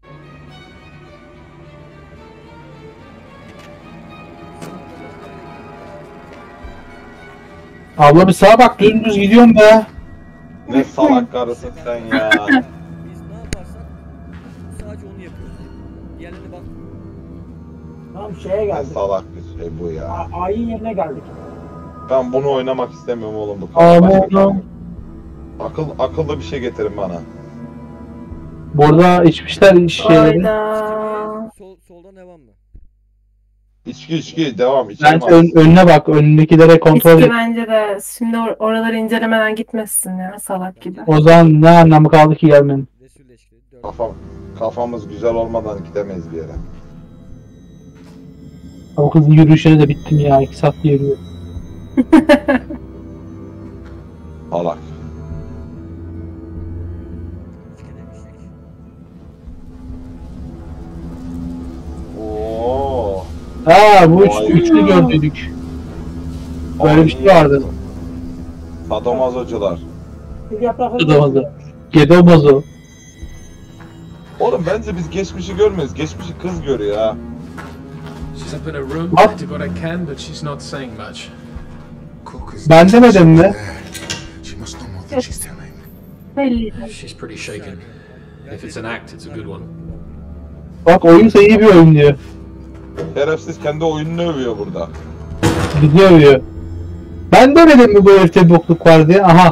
Abla bir sağa bak dümdüz gidiyorum be.
Ne salak karısın sen ya.
Biz ne yaparsak sadece onu yapıyoruz. Diğerlerine bak.
Tamam şeye
Ne
geldik.
salak bir şey bu ya.
Ayın yerine geldik.
Ben bunu oynamak istemiyorum oğlum bu
Aa,
kadar. Başka bir şey
bu-
yok. Akıllı bir şey getirin bana.
Burada içmişler iş şeyleri.
Hayda.
Soldan devam mı?
İçki devam içelim.
Bence önüne bak. Önündekilere kontrol
İçki
et.
bence de şimdi oraları incelemeden gitmesin ya salak gibi.
O zaman ne anlamı kaldı ki gelmenin?
Resul
Kafamız güzel olmadan gidemeyiz bir yere.
O kızın yürüyüşüne de bittim ya. 2 saat yürüyor.
Alak. Oo.
Ha bu
Vay.
üçlü gördük. Böyle bir şey vardı.
Sadomazocular.
Bir yaprakları
Sadomazo. Gedomazo.
Oğlum bence biz geçmişi görmüyoruz. Geçmişi kız görüyor ha.
She's up in a room,
What?
did what I can, but she's not saying much.
Ben demedim mi?
She must know more than she's telling.
Belli.
She's pretty shaken. If it's an act, it's a good one.
Bak oyunsa iyi bir oyun diyor.
Şerefsiz kendi oyununu övüyor burada.
Gidiyor diyor. Ben demedim mi bu herifte bir bokluk var diye? Aha.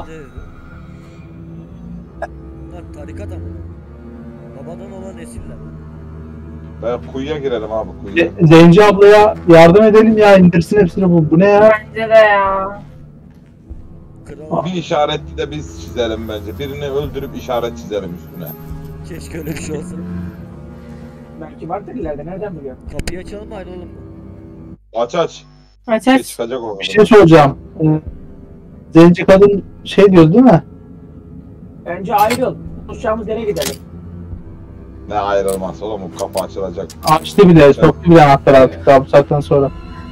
Bunlar tarikat ama. Babadan olan nesiller.
Ben kuyuya girelim abi kuyuya.
Zenci ablaya yardım edelim ya, indirsin hepsini bu. Bu ne ya?
Bence de ya.
Kral.
Bir işareti de biz çizelim bence. Birini öldürüp işaret çizelim üstüne.
Keşke öyle bir şey olsa.
belki vardır ileride. Nereden biliyor?
Kapıyı açalım mı ayrılalım mı?
Aç aç.
Aç
Şey
aç.
çıkacak o
Bir
kadar.
şey soracağım. Zenci kadın şey diyor değil mi?
Bence ayrıl. Konuşacağımız yere gidelim.
Ne ayrılmaz oğlum bu kapı açılacak.
Açtı bile, soktu bile anahtar artık daha bu saatten sonra.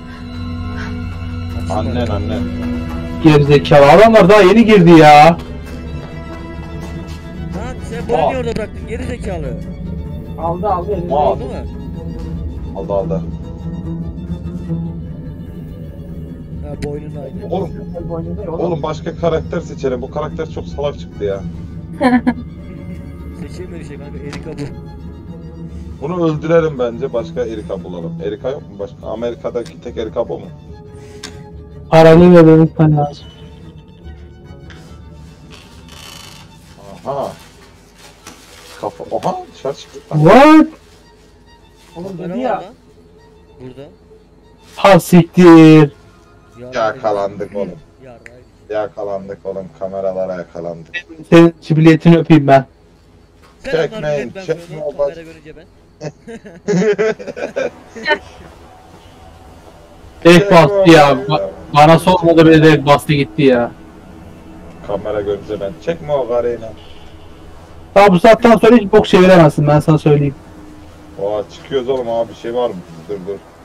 Annen.
Gerizekalı adamlar daha yeni girdi ya.
Lan sen boyu niye orada bıraktın geri zekalı?
Aldı elinde.
Aa.
Oldu mu?
Aldı.
Ha boynunu aynı.
Oğlum,
Boynunda yok.
oğlum başka karakter seçelim. Bu karakter çok salak çıktı ya.
Seçilmedi şey kanka Erika bu.
Bunu öldürelim bence. Başka Erika bulalım. Erika yok mu başka? Amerika'daki tek Erika bu mu?
Paralı ve bebekten lazım.
Aha. Kafa. Oha dışarı çıktı.
What?
Oğlum
Kamera
dedi
var
ya.
lan. Burada.
Ha siktir.
Yakalandık oğlum.
Yarraydı.
Yakalandık oğlum. Kameralara yakalandık.
Senin cibiliyetini öpeyim ben.
Selamlar
Çekmeyin,
millet, ben
çekme
Fernando.
o
Kamera görünce ben.
Direkt bastı ya. Bana sormadı bile direkt bastı gitti ya.
Kamera görünce ben. Çekme o karıyla.
Daha bu saatten sonra hiç bok çeviremezsin, ben sana söyleyeyim.
Oha çıkıyoruz oğlum. Aa bir şey var mı? Dur.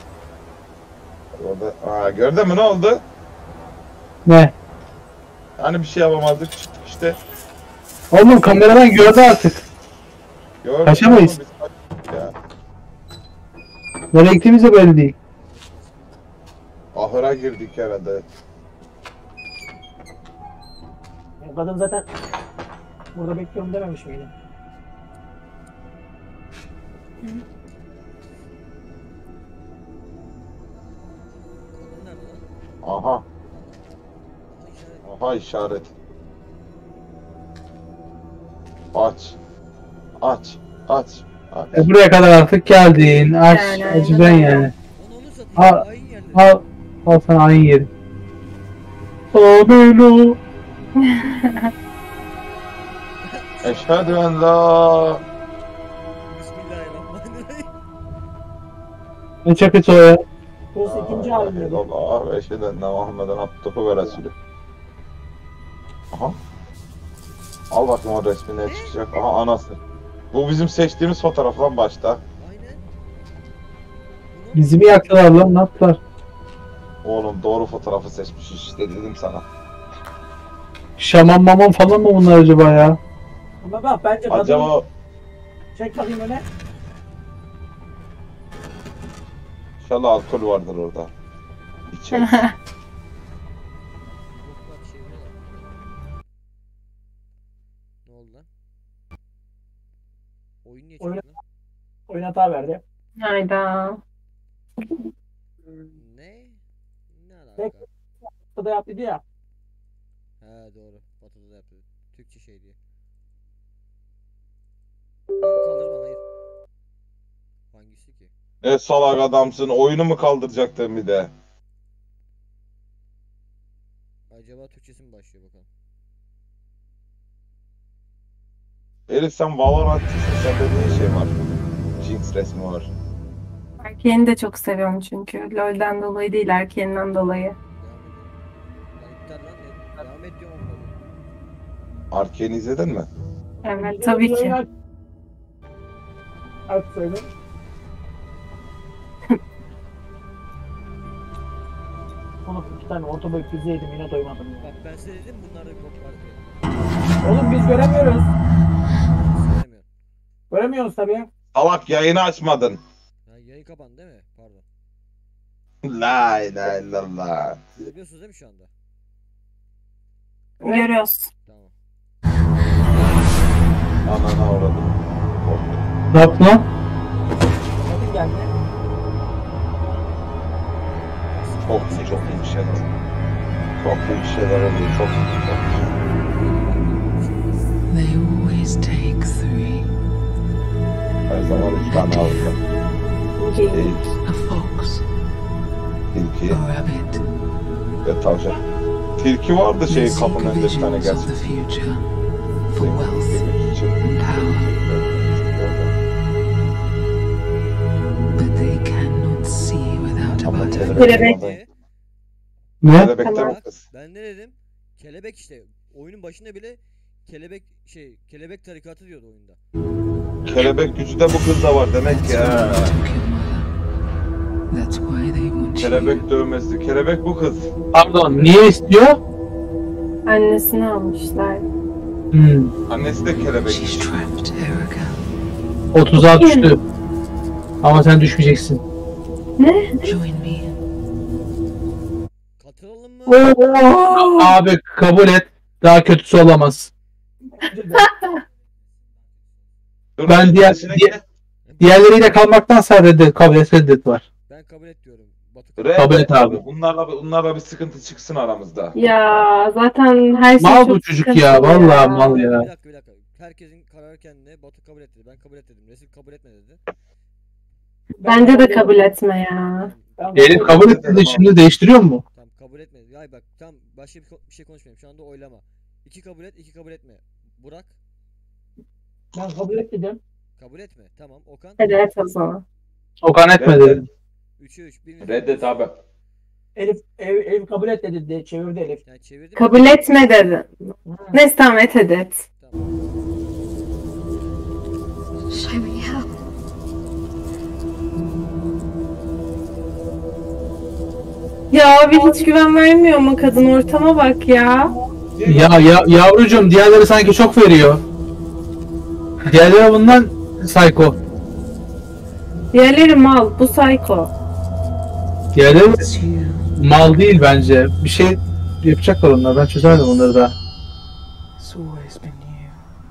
Orada. Aa gördün mü ne oldu?
Ne?
Hani bir şey yapamazdık çıktık işte.
Oğlum kameradan gördü artık.
Gördün
Kaçamayız.
mü? Biz kaçtık ya.
Nereye gittiğimiz de belli değil.
Ahıra girdik herhalde.
Kadın zaten burada bekliyorum dememiş miydi?
Nerede lan?
Aha. Aha işaret. Aç. Aç.
Buraya kadar artık geldin. Aç,
Yani,
acı ben
aynen.
yani.
Onu satayım.
Al,
Hain yerleri.
al sana aynı yeri. Amelo.
Eşhedü en la.
Bismillahirrahmanirrahim.
Ne çakıç o ya?
Burası ikinci halim.
Allah ve eşhedü enne Muhammeden abduhu ve resulü. Aha. Al bakayım o resmi ne çıkacak. Aha anası. Bu bizim seçtiğimiz fotoğraf lan başta.
Aynen.
Bizi mi yaktılar lan, ne yaptılar?
Oğlum doğru fotoğrafı seçmiş işte dedim sana.
Şaman maman falan mı bunlar acaba ya?
Ama bak bence kadın...
Acaba
Çek bakayım öne.
inşallah alkol vardır orada. İçeri.
Bak, çeviriyorlar. Ne oldu lan? Oyun niye
Oyun-
çekiyor lan?
Oyun hata verdi.
Hayda.
Ne? Ne alaka?
Tek- Bu da yaptı ya.
Ha doğru. Batı'da da yapıyor. Türkçe şey diye. Lan kaldırma hayır. Hangisi ki?
Ne salak adamsın oyunu mu kaldıracaktın bir de?
Acaba Türkçesi mi başlıyor bakalım.
Elif sen Valorant'çısın, sende ne şey var? Jinx resmi var.
Erkeğini de çok seviyorum çünkü. LoL'den dolayı değil, erkeğinden dolayı.
Devam et diyorum ama.
Arkane'i izledin mi?
Evet, tabii ki.
Aç söyle. Oğlum 2 tane orta boy pizza yedim yine doymadım ya.
Bak ben size dedim bunlarda bir bok var diye.
Oğlum biz göremiyoruz.
Söylemiyorum.
Göremiyoruz tabii.
Salak yayını açmadın.
Ha, yayın kapandı değil mi? Pardon.
La ilahe illallah.
Görüyorsunuz değil mi şu anda?
Görüyoruz.
Tamam.
Anana uğradım.
Ne yaptın lan?
Kadın geldi.
Çok iyi bir şeyler. Çok iyi bir şeyler oluyor. Çok iyi.
They always take 3.
Her zaman 3 tane aldım. Eğit,
A fox,
tilki
a rabbit.
ve tavşan. Tilki vardı
They seek
kapının önünde bir tane
visions of the
gelsin.
future for wealth and power, but they cannot see without a
Ama
body.
Kelebek.
Ne?
Kelebekte
Tamam.
mi kız?
Ben ne dedim? Kelebek işte. Oyunun başında bile kelebek tarikatı diyordu oyunda.
Kelebek gücü de bu kızda var demek
That's
ya.
why they took your mother. That's why they want you.
Kelebek dövmesi. Kelebek bu kız.
Pardon, niye istiyor?
Annesini almışlar.
Annesi de kelebek.
She's trapped, Erica.
30'a düştü. Ama sen düşmeyeceksin.
Join me.
Katılalım mı?
Abi kabul et. Daha kötüsü olamaz.
Dur,
Ben diğerleriyle kalmaktansa reddet var.
Ben kabul et diyorum.
Kabul et abi.
Bunlarla bir sıkıntı çıksın aramızda.
Ya zaten her şey
Mal
çok
bu çocuk
sıkıntılı
ya. Vallahi mal ya.
Bir dakika. Herkesin kararı kendine. Batu kabul etti. Ben kabul et dedim. Resul kabul etme dedi.
Bence de kabul etme ya.
Elif kabul etti de şimdi değiştiriyor mu?
Tamam kabul etme. Ay bak tam başka bir şey konuşmayayım. Şu anda oylama. 2 kabul et, 2 kabul etme. Burak
Ben kabul ettim.
kabul etme. Tamam. Okan
Hadi et o zaman.
Okan etmedi.
3'e 3.
Reddet abi.
Elif kabul et dedi. Çevirdi Elif.
Yani çevirdim.
Kabul etme dedi. Neyse tamam et hadi et.
Show me how.
Ya abi hiç güven vermiyor mu kadın, ortama bak ya.
Ya yavrucuğum diğerleri sanki çok veriyor. Diğerleri bundan psycho.
Diğerleri mal, bu psycho.
Diğerleri mal değil bence. Bir şey yapacaklar onlar. Ben çözemedim onları da.
It's always been you.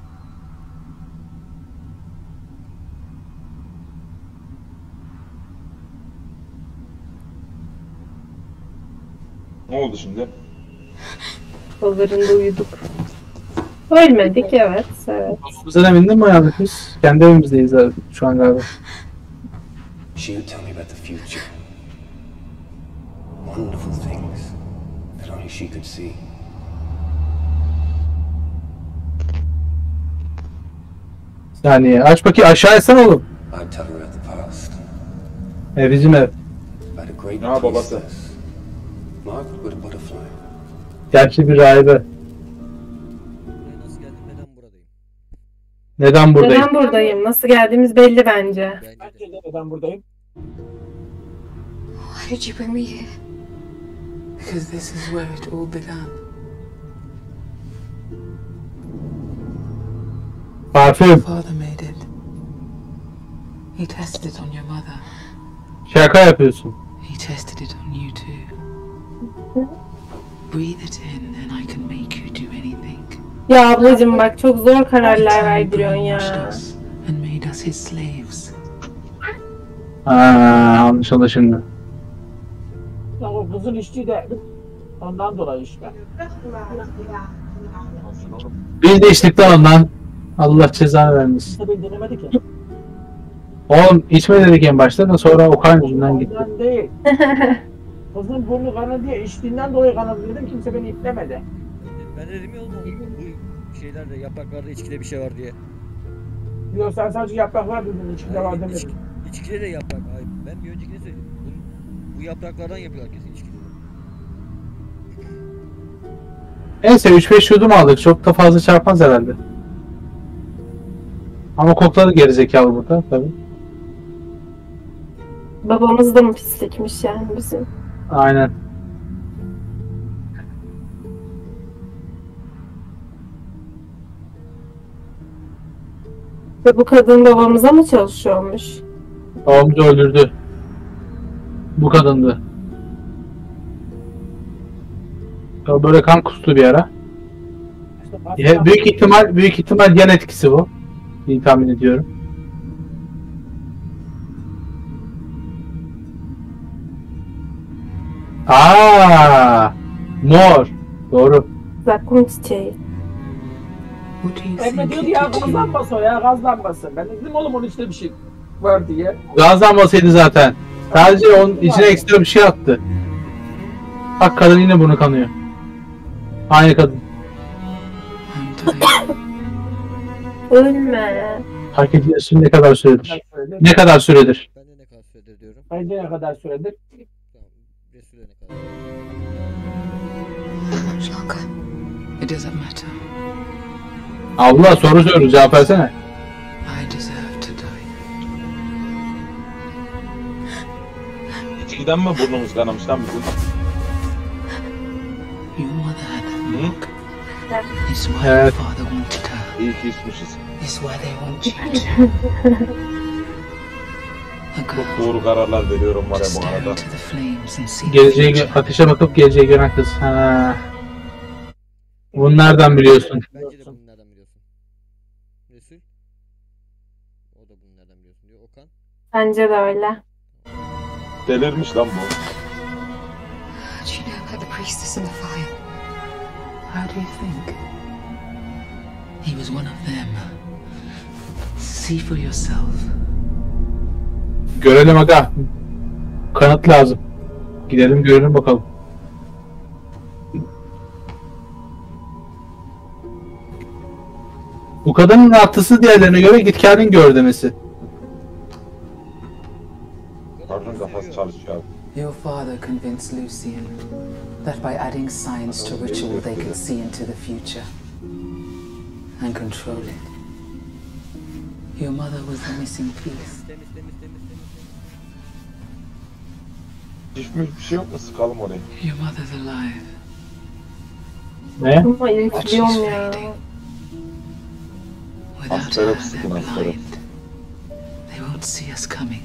Ne oldu şimdi?
Kollarında uyuduk. Ölmedik, evet.
Sen emindin mi ayağında biz? Kendi evimizdeyiz abi şu an galiba.
She would tell me about the future. Wonderful things that only she could see.
Yani aç bakayım, aşağı etsen oğlum.
I'd tell her about the past.
Bizim ev.
About a great
Ha, babası.
priestess. Marked with a butterfly.
Gerçi bir rahibe.
Buraya nasıl geldim? Neden buradayım?
Neden buradayım?
Neden buradayım? Nasıl geldiğimiz belli bence.
Bence de ben buradayım.
Why did you bring me here?
Because this is where it all began.
Parfüm.
Father made it. He tested it on your mother.
Şaka yapıyorsun.
He tested it on you too. Breathe it in and I can make you do anything.
Ya ablacım bak çok zor kararlar verdiriyorsun ya.
And made us his slaves.
Anlaşıldı şimdi.
Ya o kızın içtiği de ondan dolayı işte.
Biz de içtik lan ondan. Allah cezanı vermesin.
İşte ben denemedi ki.
Oğlum içme dedik en başta da sonra Okan yüzünden gitti.
Ondan değil. Kızın burnu kanadı diye içtiğinden dolayı kanadı dedim, kimse beni iplemedi.
Ben de dedim ya oğlum bu şeylerde yapraklarda içkide bir şey var diye.
Yok sen sadece yapraklar dedin. İçinde var demedim.
İçkide de yaprak. Hayır, ben bir öncekini söyledim. Bu yapraklardan yapıyorlar kesin içkileri.
Neyse 3-5 yudum aldık. Çok da fazla çarpmaz herhalde. Ama kokladı gerizekalı burada tabii.
Babamız da mı pislikmiş yani bizim?
Aynen.
Ve bu kadın babamıza mı çalışıyormuş?
Babamızı öldürdü. Bu kadındı. Böyle kan kustu bir ara. Büyük ihtimal yan etkisi bu. İyi tahmin ediyorum. Mor. Doğru.
Zakkum çiçeği.
Emre diyordu ya gaz lambası o ya gaz lambası. Ben dedim oğlum onun içinde bir şey var diye.
Gaz lambasıydı zaten. Sadece onun içine ekstra bir şey attı. Bak kadın yine burnu kanıyor. Aynı kadın.
Ölme.
Fark ediyorsun ne kadar süredir? Ne kadar süredir?
Ben de ne kadar süredir diyorum.
Bence ne kadar süredir?
Tamam. Resul'e ne kadar?
Much longer. It doesn't matter.
Abla soru soruyor, cevap versene.
I deserve to die.
İçkiden mi burnumuz kanamış lan bizim?
Your mother had that look. It's why
Evet.
your father wanted her.
İyi ki içmişiz.
It's why they want you to.
Çok doğru kararlar veriyorum var ya bu arada.
To the flames and see
Geleceğe ateşe bakıp geleceği gören kız. Ha. Bunu nereden biliyorsun?
Bence de bunu nereden biliyorsun? Resul? O da bunu nereden biliyorsun diyor. Okan?
Bence de öyle.
Delirmiş lan bu.
Do you know about the priestess in the fire?
How do you think? He was one of them. See for yourself.
Görelim aga. Kanıt lazım. Gidelim görelim bakalım. Bu kadının artısı diğerlerine göre git kendin gör demesi.
Pardon kafası çalışıyor.
Your father convinced Lucian that by adding science to ritual they could see into the future and control it. Your mother was the missing piece.
Hiçbir şey yok mu? Sıkalım orayı.
Your mother's alive.
Ne?
Ama izliyorum ya.
Without
Astarım
her,
sıkın
they're
astarım.
blind. They won't see us coming.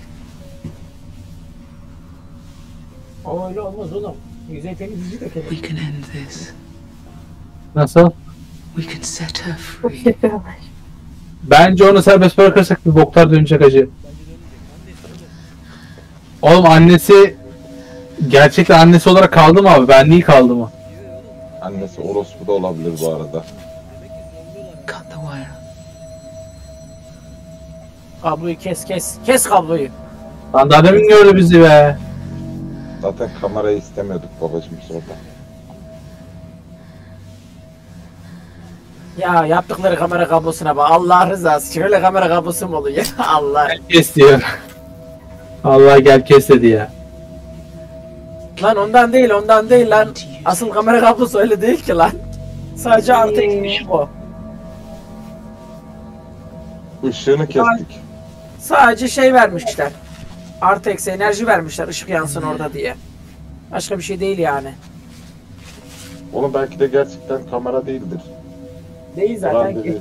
O öyle olmaz oğlum. Yüzey temizleyici de
We can end this.
Nasıl?
We can set her
Çok
free.
yapıyorlar.
Bence onu serbest bırakırsak bir boklar dönecek acı. Oğlum annesi gerçekten annesi olarak kaldı mı abi? Benliği kaldı mı?
Annesi orospu da olabilir bu arada.
Cut the wire.
Kabloyu kes kes. Kes kabloyu.
Lan daha demin gördü bizi be.
Zaten kamerayı istemiyorduk babacım sonra.
Ya yaptıkları kamera kablosuna bak. Allah rızası için öyle kamera kablosu mu oluyor? Allah.
Kes diyor. Allah gel kes dedi ya.
Lan ondan değil lan. Asıl kamera kablosu öyle değil ki lan. Sadece artı ekmiş bu.
Işığını kestik.
Sadece şey vermişler. Artı eksi enerji vermişler ışık yansın orada diye. Başka bir şey değil yani.
Oğlum belki de gerçekten kamera değildir.
Değil zaten
Ulan
ki.
dedi.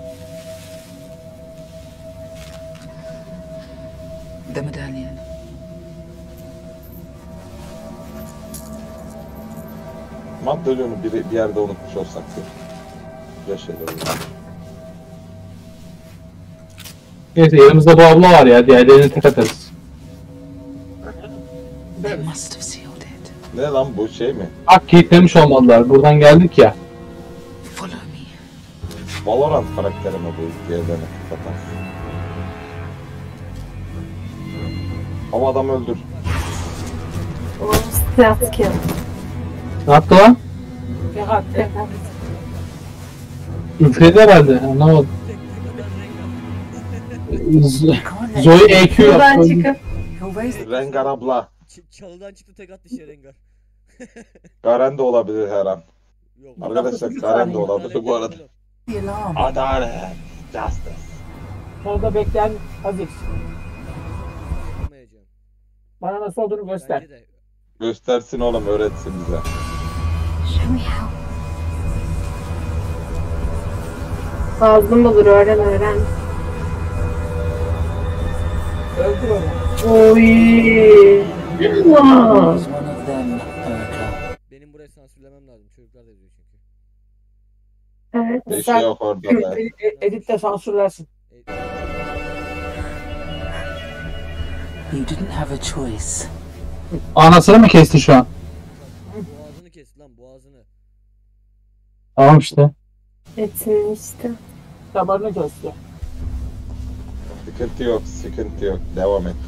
The medallion.
Madalyonu bir yerde unutmuş olsak da. Yaşayalım.
Neyse yanımızda bu abla var ya, diğerlerini tek atarız.
They must have sealed it.
Ne lan bu şey mi?
Hak kilitlemiş olmalılar. Buradan geldik ya.
Follow me.
Valorant karakteri mi bu diğerlerine kapatan? Ama adam öldür.
O stealth kill.
Ne yaptı lan?
Evet.
Üfledi herhalde. Anlamadım. Zoe EQ
Buradan
yaptı.
çıkıp
Rengar abla.
Çalıdan çıktı tek attı şey Rengar.
Garen de olabilir her an.
Yok.
Arkadaşlar Garen de olabilir bu arada.
The alarm.
Adalet. Justice.
Orada bekleyen Aziz.
Yapmayacağım.
Bana nasıl olduğunu göster.
Bence de.
Göstersin oğlum, öğretsin bize.
Show me how.
ağzım olur öğren öğren.
Öldür onu.
Oy.
He's one of them, Erica.
Benim burayı sansürlemem lazım. Çocuklar da izliyor çünkü.
Evet.
Bir şey yok orada da.
Editte sansürlersin.
You didn't have a choice.
Anasını mı kesti şu an?
Boğazını kes lan, boğazını.
Tamam işte.
Etsin işte.
Damarını kesti.
Sıkıntı yok, sıkıntı yok. Devam et.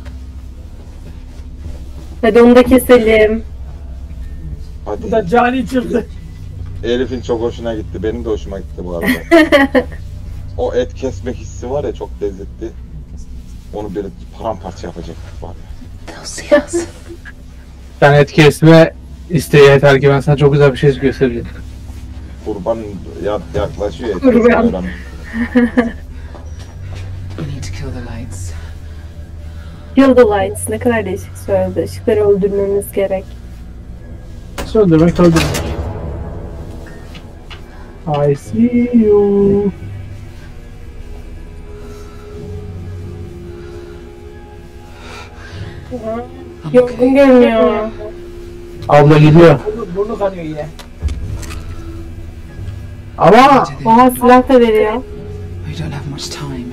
Hadi onu da keselim.
Bu
Hadi.
da cani çıktı.
Elif'in çok hoşuna gitti. Benim de hoşuma gitti bu arada. O et kesme hissi var ya, çok lezzetli. Onu bir paramparça yapacak var ya.
Sen et kesme isteği yeter ki ben sana çok güzel bir şey göstereceğim.
Kurban yaklaşıyor ya.
Kurban.
We need to kill the lights.
Kill the lights. Ne kadar değişik söyledi. Işıkları öldürmemiz gerek.
Öldürmek öldürmek. I see you.
Yorgun görünüyor.
Abla gidiyor.
Burnu kanıyor yine.
Ama
Aha silah da veriyor.
We don't have much time.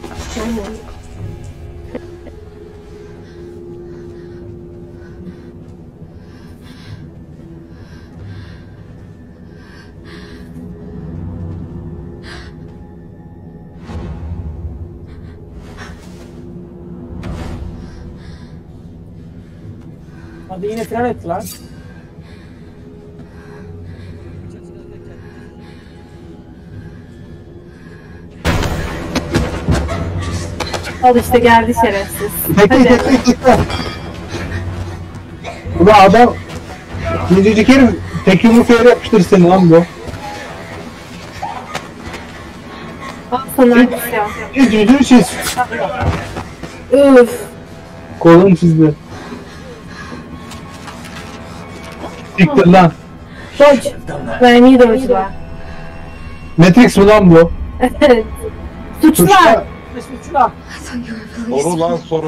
Hadi yine fren etti lan.
Al işte geldi şerefsiz.
bekle. Ulan adam gececik herif tek yumruk yere yapıştır seni lan bu.
Al sana silah.
Yüzünü çiz.
Üf.
Kolunu çizdi. Siktir lan.
Dodge. Vermeyi dodge'la.
Matrix mi lan bu?
Evet. Suçlar.
Suçla.
Soru lan soru.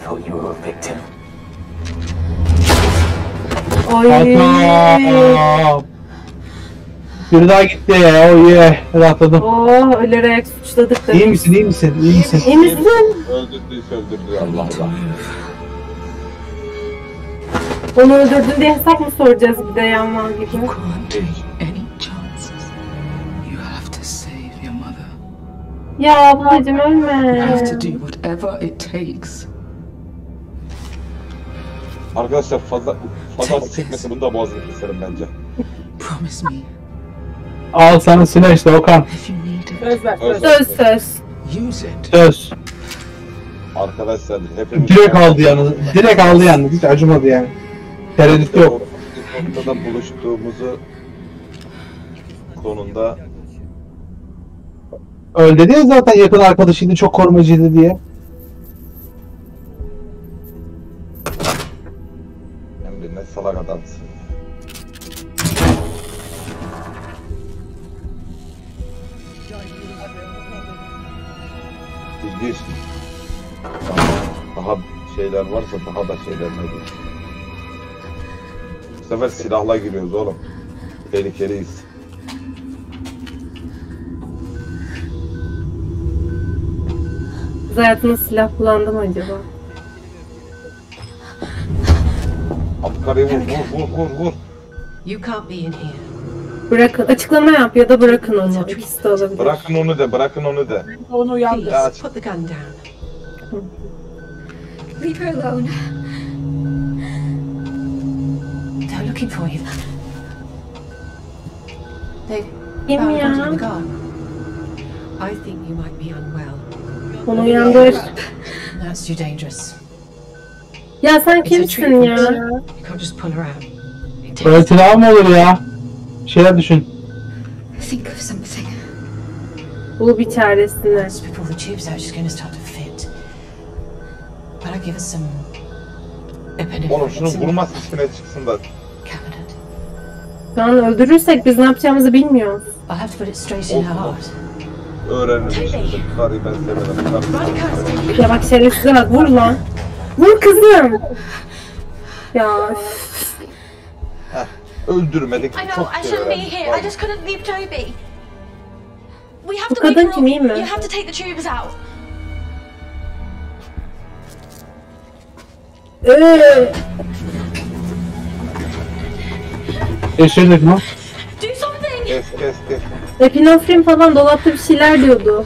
Oy.
Hatam. Bir daha gitti. Oh yeah. Rahatladım.
Oh ölerek suçladık da.
İyi misin? İyi misin? İyi misin?
İyi misin?
Öldürdüyse öldürdü, Allah Allah.
Onu öldürdün diye hesap mı soracağız bir de yanmal gibi?
You can't take any chances. You have to save your mother.
Ya ablacım ölme.
You have to do whatever it takes.
Arkadaşlar fazla acı çekmesin, bunu da boğazını keserim bence.
Promise me.
Al sana silah işte Okan.
If you need it,
Söz ver.
Söz.
use it.
Söz.
Arkadaşlar hepimiz...
Direkt aldı yalnız. Direkt aldı yalnız. Hiç acımadı yani. Tereddüt yok.
Bir noktada buluştuğumuzu konunda
Öyle dedi ya zaten yakın arkadaşıydı, çok korumacıydı diye.
Emre ne salak adamsın. İlginç. Daha şeyler varsa daha da şeylerine gir. Bu sefer silahla giriyoruz oğlum. Tehlikeliyiz.
Kız hayatında silah kullandım acaba?
Abkarıyı vur.
You can't be in here.
Bırakın. Açıklama yap ya da bırakın onu. İkisi de olabilir.
Bırakın onu de.
Onu uyandı.
Please, put the gun down. Leave her alone. They're looking for you. They
Kim
found
ya?
you in the garden. I think you might be unwell.
Onu uyandır.
That's too dangerous.
Ya sen kimsin ya?
You can't just pull her out.
Böyle silah mı olur ya? Şeyler düşün.
Think of something.
Bul bir çaresini.
Once we pull the tubes out, she's going to start to fit. But I'll give her some
Oğlum şunu vurma sesine çıksın da.
Şu an öldürürsek biz ne yapacağımızı bilmiyoruz.
I'll have to put it straight in her heart.
Öğreniriz şimdi. Karıyı ben severim.
Ya bak şerefsize bak, vur lan. Vur kızım. Ya.
Öldürmedik.
I know,
Çok
I shouldn't be
öğrendik.
here. I just couldn't leave Toby. We have
Bu
to wake
kadın
her
kim, iyi
up.
mi?
You have to take the tubes out.
Eşirdik mi?
Do something.
Kes.
Epinefrin falan dolapta bir şeyler diyordu.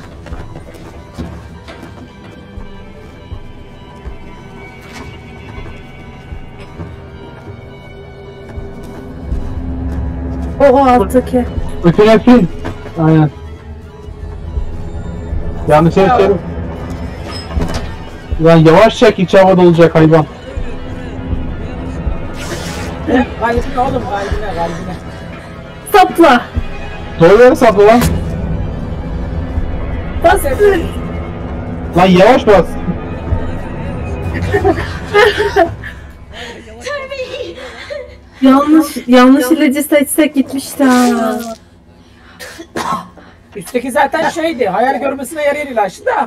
O alttaki.
Epinefrin. Aynen. Yanlış söylerim. Lan yavaş çek, iç havada olacak hayvan.
Kalbine oğlum, kalbine.
Sapla.
Doğru yere sapla lan.
Bastır.
Lan yavaş bas.
Toby.
Yanlış ilacı seçsek gitmişti ha.
Üstteki zaten şeydi, hayal görmesine yarayan ilaçtı da.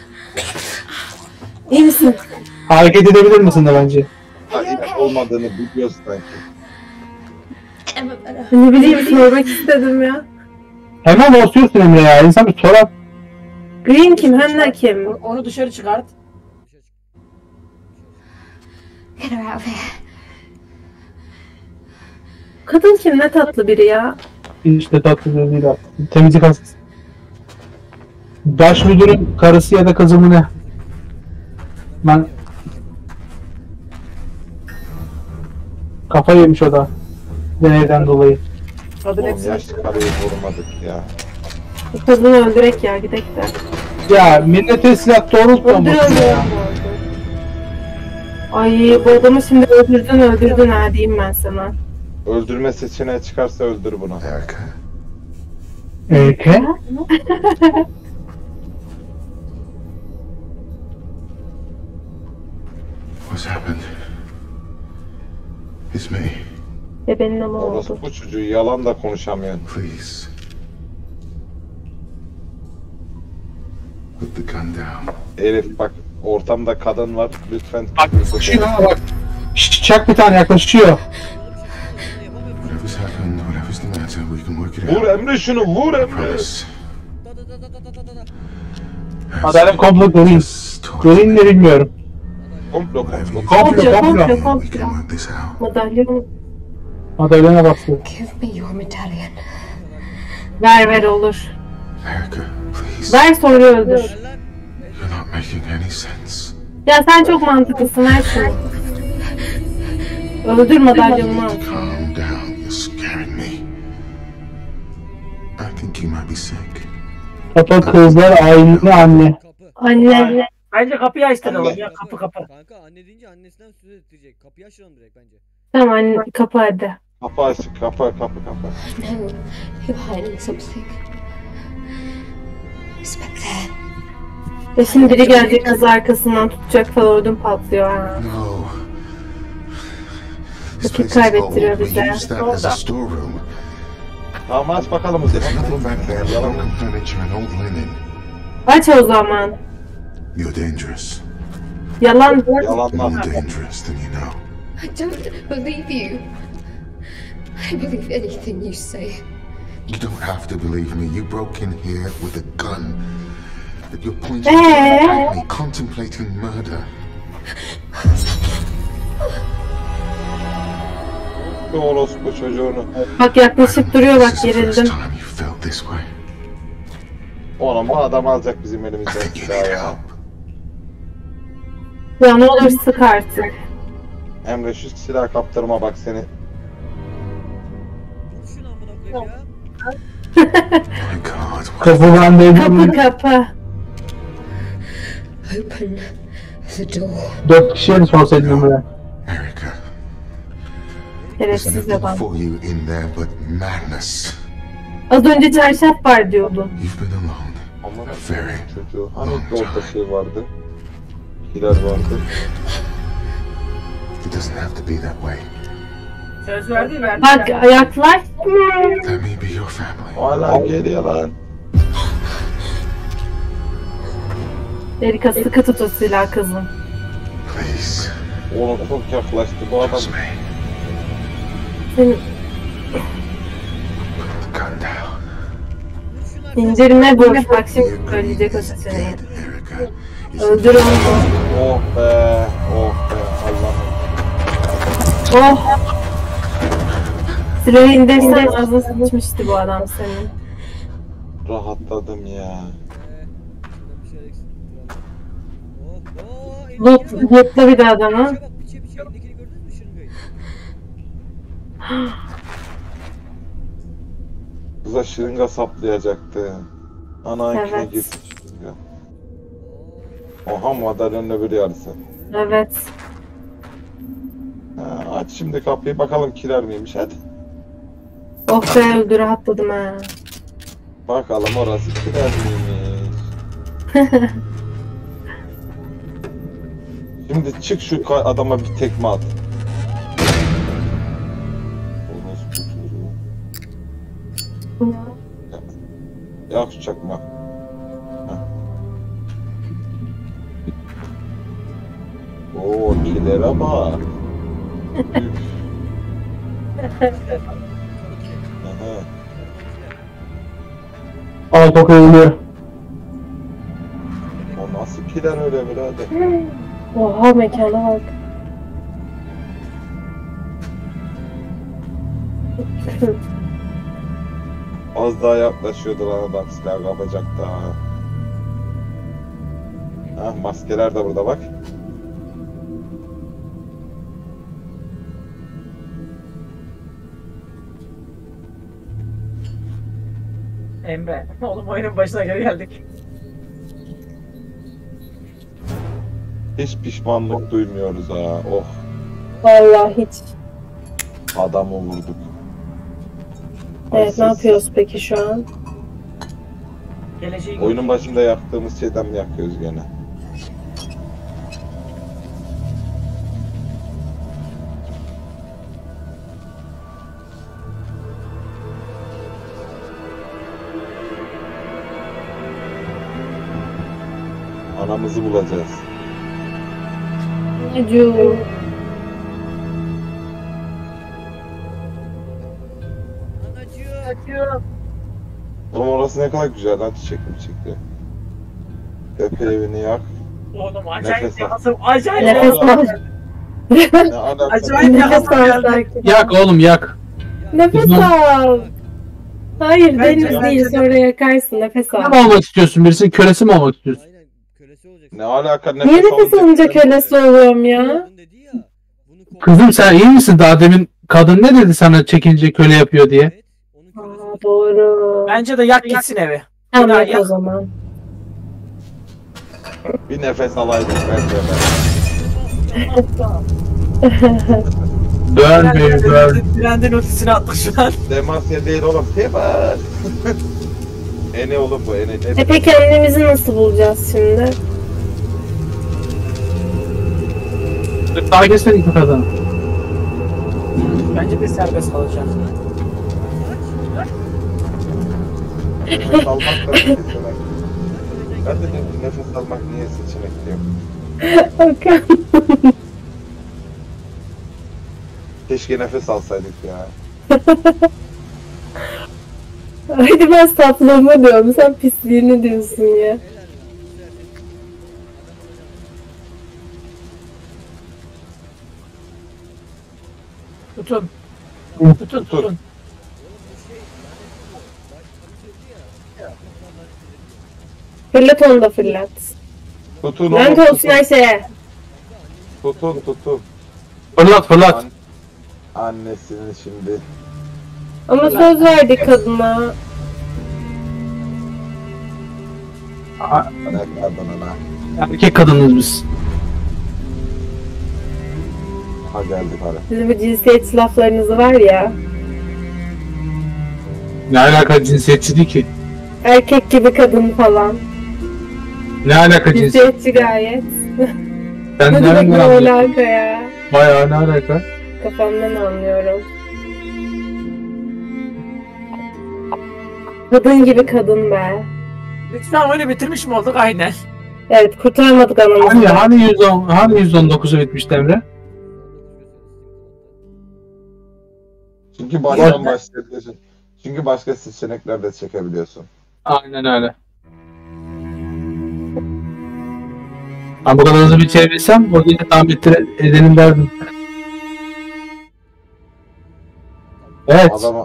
İyi misin?
Hareket edebilir misin de bence?
Olmadığını biliyoruz sanki.
Ne bileyim, sormak istedim ya.
Hemen basıyorsun Emre ya. İnsan bir sorar.
Green kim? Henna kim?
Onu dışarı çıkart.
Get her out of here.
Kadın kim? Ne tatlı biri ya.
İşte tatlı değil abi. Temizlik hastası. Baş müdürün karısı ya da kızı mı ne? Ben... Kafa yemiş o da. Deneyden dolayı.
Oğlum yaşlı karıyı vurmadık ya.
Kadını öldürek ya, gidek de.
Ya millete silah doğrultmamışsın ya.
Ay bu adamı şimdi öldürdün ha, diyeyim ben sana.
Öldürme seçeneği çıkarsa öldür bunu.
Erke?
What's happened? It's me.
Bebeğin ama oldu.
Orası bu çocuğu yalan da konuşamıyor.
Please. Put the gun down.
Elif bak, ortamda kadın var. Lütfen.
Yaklaşıyor ha bak. Çak bir tane yaklaşıyor.
Whatever's happened, whatever's the matter, we can work it out.
Vur Emre şunu, vur Emre.
Promise.
Madalya komplo Green. Green de bilmiyorum.
Komplo.
Komplo. Madalyon.
Madalyona bastı.
Give me your medallion.
Ver olur.
Erica, please.
Ver sonra öldür.
You're not making any sense.
Ya sen çok mantıklısın, ver şunu. Öldür madalyonunu al.
Calm down, you're scaring me. I think you might be sick.
Papa kızlar ailesi anne.
Anne.
Bence kapıyı açtıralım ya, kapı.
Kanka anne deyince annesinden söz ettirecek. Kapıyı açalım direkt bence.
Tamam anne, kapı hadi.
Kapı açık, kapı.
No, you're hiding something. It's back there.
Ya şimdi biri gelecek, kız arkasından tutacak falan, ödüm patlıyor ha.
No.
Vakit kaybettiriyor bize.
Use that as a storeroom.
Tamam aç bakalım.
There's nothing back there but broken furniture and old linen.
Aç o zaman.
You're dangerous.
Yalan.
Yalanlar.
More dangerous than you know.
I don't believe you. I believe anything you say.
You don't have to believe me. You broke in here with a gun. That you're pointing at me, contemplating murder.
Bu orospu çocuğunu.
Bak yaklaşıp duruyor, bak
This is the first
gerildim.
time you felt this way.
Oğlum bu adam alacak bizim elimizden silahı ya.
Ya ne olur sık artık.
Emre şu silah kaptırma bak seni.
Vur şunu amına koyayım ya.
My God.
Kapı bende.
Kapı.
Open the door.
4 kişiye mi sorsaydın Ömer'e?
Erica.
Şerefsiz
There's nothing
adam.
for you in there but madness.
Az önce çarşaf var diyordun.
You've been alone.
Aman
Very
çocuğu. Hani orada şey vardı. Kiler vardı.
It doesn't have to be that way.
Söz verdi verdi.
Bak yaklaş.
Let me be your family.
Hala geliyor lan.
Erika sıkı tut o silah kızım.
Please.
Oğlum çok yaklaştı bu adam.
Senin
Gun down.
indirme boş. Bak şimdi söyleyecek o seni.
Erica.
Öldür onu.
Oh be. Oh be. Allah'ım.
Oh. Silahı indirsen ağzına sıçmıştı bu adam senin.
Rahatladım ya.
Lootla bir de adamı.
Bak bir şey elindekini gördün mü şırıngayı?
Kıza şırınga saplayacaktı. Ana
Evet.
ikine girsin şırınga. Oha madalyonun öbür yarısı.
Evet.
Ha, aç şimdi kapıyı bakalım kiler miymiş hadi.
Oh be öldü rahatladım ha.
Bakalım orası kiler miymiş. Şimdi çık şu adama bir tekme at. Orası çocuğu. Yak şu çakma. Oo kilere bak. Üf. Aha.
Al Tokyo ölüyor.
O nasıl kiler öyle birader?
Oha mekana bak.
Az daha yaklaşıyordu lan adam silah kapacaktı ha. Ha maskeler de burada bak.
Emre. Oğlum oyunun başına geri geldik.
Hiç pişmanlık duymuyoruz ha. Oh
Vallahi hiç.
adamı vurduk.
Evet ne yapıyoruz peki şu an?
Geleceği
Oyunun başında yaktığımız şeyden mi yakıyoruz gene? Anamızı bulacağız.
Ne diyor?
Oğlum orası ne kadar güzel lan çiçekli çiçekli. Tepe evini yak.
Oğlum
Nefes
acayip
al.
yazım. Acayip
Nefes
yazım.
al.
Ne alaka?
Acayip
Nefes
yazım
al
geldi.
sakin.
Yak oğlum yak.
Nefes al. Hayır
Bence-
deniz değil sonra yakarsın nefes
Ne
al.
mi olmak istiyorsun? Birisinin kölesi mi olmak istiyorsun?
Aynen kölesi olacaksın.
Ne alaka
Niye nefes alınca kölesi oluyorum ya?
Kadın dedi ya. Bunu
Kızım sen iyi misin? Daha demin kadın ne dedi sana çekince köle yapıyor diye?
Evet, onun kölesi
Aa, doğru.
Bence de yak gitsin evi.
Tamam
yak.
o zaman.
Bir nefes alaydık bence ben.
Dön beni dön.
Trendin ultisini attık şu an.
Demasya değil oğlum. Temas. Ene oğlum bu ene.
E peki annemizi nasıl bulacağız şimdi?
Daha geçmedik mi kadını?
Bence de serbest kalacak.
Nefes almak da bir seçenek. Ben de dedim nefes almak niye seçenek diyorum.
Hakan.
Keşke nefes alsaydık ya.
Haydi ben saflığıma diyorum. Sen pisliğini diyorsun ya.
Tutun. Tutun tutun.
Fırlat onu da fırlat.
Tutun
Lanet
oğlum,
olsun her şeye.
tutun.
Fırlat fırlat.
Annesinin şimdi.
Ama söz verdik kadına.
Ne kadınına.
Erkek kadınız biz.
Ha geldik hala.
Sizin bu cinsiyetçi laflarınız var ya.
Ne alaka cinsiyetçi değil ki?
Erkek gibi kadın falan.
Ne alaka cinsiyetçi?
Cinsiyetçi gayet.
Sen
Ne demek
nereden
ne
anlıyorsun?
alaka ya?
Bayağı ne alaka?
Kafamdan anlıyorum. Kadın gibi kadın be.
Lütfen oyunu bitirmiş mi olduk? Aynen.
Evet, kurtaramadık anamızı.
Hani 119'u bitmişti Emre?
Çünkü baştan başlayabiliyorsun. Çünkü başka seçenekler de çekebiliyorsun.
Aynen öyle. Ben bu kadar hızlı bitirebilsem o gece tahmin edelim derdim. Evet.
Adama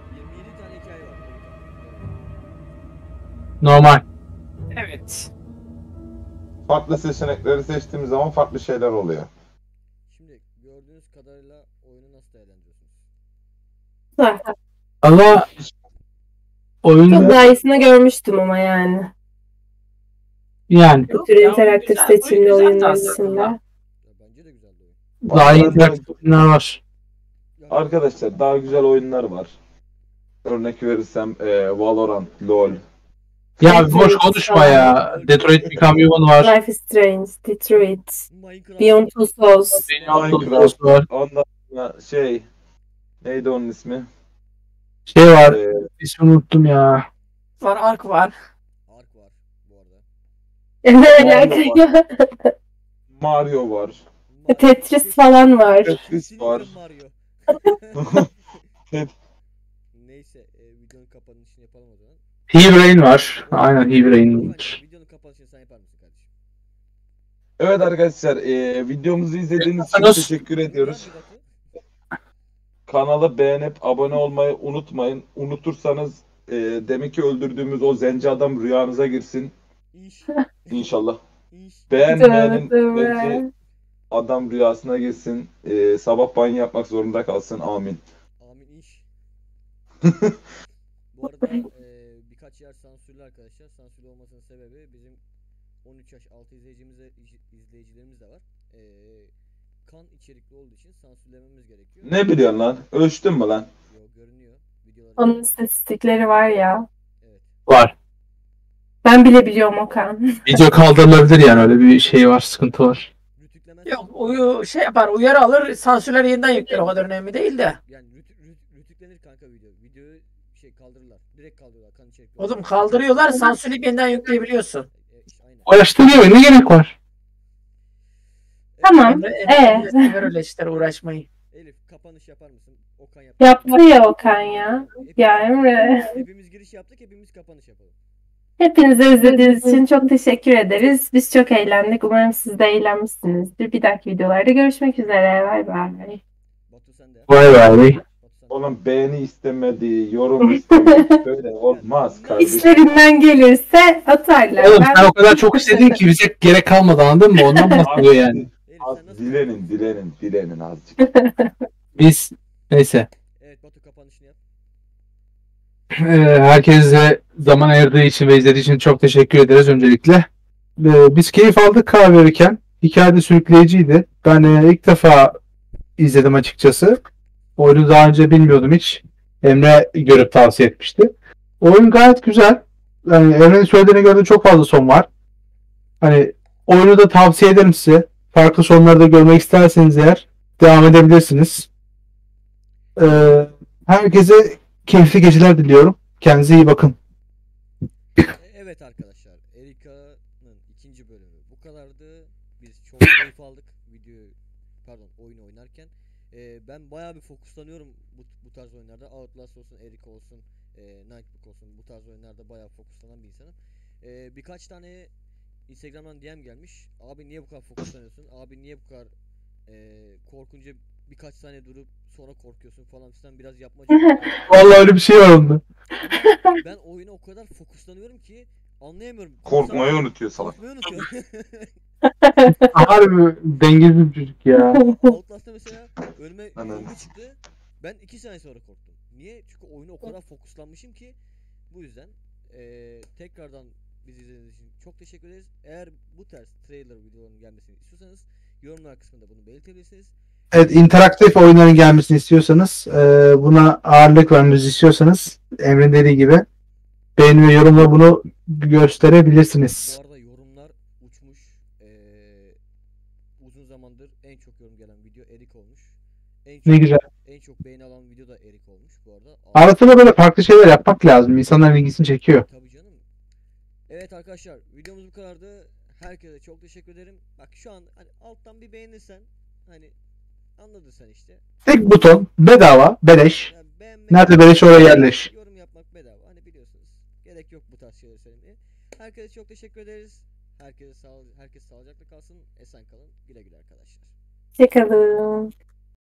Normal.
Evet.
farklı seçenekleri seçtiğimiz zaman farklı şeyler oluyor.
Şimdi gördüğünüz kadarıyla oyunu nasıl değerlendiriyorsunuz?
Ama oyunu
Çok daha iyisini görmüştüm ama yani.
yani
Bu tür interaktif seçimli oyunlar dışında.
daha iyi oyunlar var.
Arkadaşlar daha güzel oyunlar var. Örnek verirsem Valorant, LoL.
Ya boş konuşma ya. Detroit Become Human var.
Life is Strange, Detroit, Beyond Two Souls.
Minecraft
var.
Ondan sonra neydi onun ismi?
Şey var. İsmini unuttum ya.
Var, Ark var.
Ne alaka ya?
Mario var.
Tetris falan var.
Tetris var.
Neyse videonun kapanışını yapalım o zaman.
Hebrain var. Aynen Hebrain var.
Videonun kapanışını sen yapar mısın kardeşim?
Evet arkadaşlar videomuzu izlediğiniz için teşekkür ediyoruz. Kanalı beğenip abone olmayı unutmayın. Unutursanız demek ki öldürdüğümüz o zenci adam rüyanıza girsin. İnşallah. Beğenmeyenin belki adam rüyasına girsin. Sabah banyo yapmak zorunda kalsın. Amin.
Amin inş. Bu arada birkaç yer sansürlü arkadaşlar. Sansürlü olmasının sebebi bizim 13 yaş altı izleyicilerimiz de var. Kan içerikli olduğu için sansürlememiz gerekiyor.
Ne biliyorsun lan? Ölçtün mü lan?
Yok görünüyor.
Onun istatistikleri var ya.
Var.
Ben bile biliyorum Okan.
Video kaldırılabilir yani öyle bir şey var, sıkıntı var.
Yok uyarı alır, sansürler yeniden yükler, o kadar önemli değil de.
Yani rütüklenir kanka video. Videoyu kaldırırlar. Direkt kaldırırlar kan içerikli.
Oğlum kaldırıyorlar, sansürleyip yeniden yükleyebiliyorsun.
Uğraştırıyor ne gerek var?
Tamam.
Sever öyle işlere uğraşmayı.
Elif kapanış yapar mısın? Okan yap.
Yaptı ya Okan ya. Ya Emre.
Hepimiz giriş yaptık, hepimiz kapanış yapalım.
Hepinize izlediğiniz için çok teşekkür ederiz. Biz çok eğlendik. Umarım siz de eğlenmişsinizdir. Bir dahaki videolarda görüşmek üzere. Bay bay.
Vay vay.
Oğlum beğeni istemedi, yorum istemedi. Böyle olmaz kardeşim.
İşlerinden gelirse atarlar.
Oğlum sen o kadar çok istedin ki bize gerek kalmadı anladın mı? Ondan bahsediyor yani.
Dilenin azıcık.
Biz neyse.
Evet Batu kapanışını yap.
Herkese zaman ayırdığı için ve izlediği için çok teşekkür ederiz öncelikle. Biz keyif aldık kahve verirken. Hikayede sürükleyiciydi. Ben ilk defa izledim açıkçası. Oyunu daha önce bilmiyordum hiç. Emre görüp tavsiye etmişti. Oyun gayet güzel. Yani Emre'nin söylediğine göre de çok fazla son var. Hani oyunu da tavsiye ederim size. Farklı sonları da görmek isterseniz eğer devam edebilirsiniz. Herkese keyifli geceler diliyorum. Kendinize iyi bakın.
Evet arkadaşlar, Erika'nın ikinci bölümü bu kadardı. Biz çok keyif aldık oyunu oynarken. Ben bayağı bir fokuslanıyorum bu tarz oyunlarda. Outlast olsun, Erika olsun, Nightbook olsun, bu tarz oyunlarda bayağı fokuslanan bir insanım. Birkaç tane Instagram'dan DM gelmiş. Abi niye bu kadar fokuslanıyorsun? Abi niye bu kadar korkunca birkaç saniye durup sonra korkuyorsun falan filan, biraz yapmacık.
Vallahi öyle bir şey var onda.
Ben oyuna o kadar fokuslanıyorum ki anlayamıyorum.
Korkmayı unutuyor salak.
Korkmayı unutuyor.
Harbi dengesiz bir çocuk ya.
Outlast'ta mesela önüme zombi çıktı. Ben 2 saniye sonra korktum. Niye? Çünkü oyuna o kadar fokuslanmışım ki bu yüzden tekrardan bizi izlediğiniz için çok teşekkür ederiz. Eğer bu tarz trailer videoların gelmesini istiyorsanız yorumlar kısmında bunu belirtebilirsiniz.
Evet, interaktif oyunların gelmesini istiyorsanız, buna ağırlık vermenizi istiyorsanız Emre'nin dediği gibi beğeni ve yorumla bunu gösterebilirsiniz.
Bu arada yorumlar uçmuş. Uzun zamandır en çok yorum gelen video Erik olmuş.
Ne güzel.
En çok beğeni alan video da Erik olmuş bu arada.
Ara sıra böyle farklı şeyler yapmak lazım. İnsanların ilgisini çekiyor.
Tabii canım. Evet arkadaşlar, videomuz bu kadardı. Herkese çok teşekkür ederim. Bak şu an hani alttan bir beğenirsen hani anladın sen işte.
Tek buton, bedava, beleş. Nerede beleş oraya yerleş.
Yorum yapmak bedava. Hani biliyorsunuz. Gerek yok bu tarz şeyleri söylemeye. Herkese çok teşekkür ederiz. Herkes sağlıcakla kalsın. Esen kalın. Güle güle arkadaşlar.
Hoşçakalın.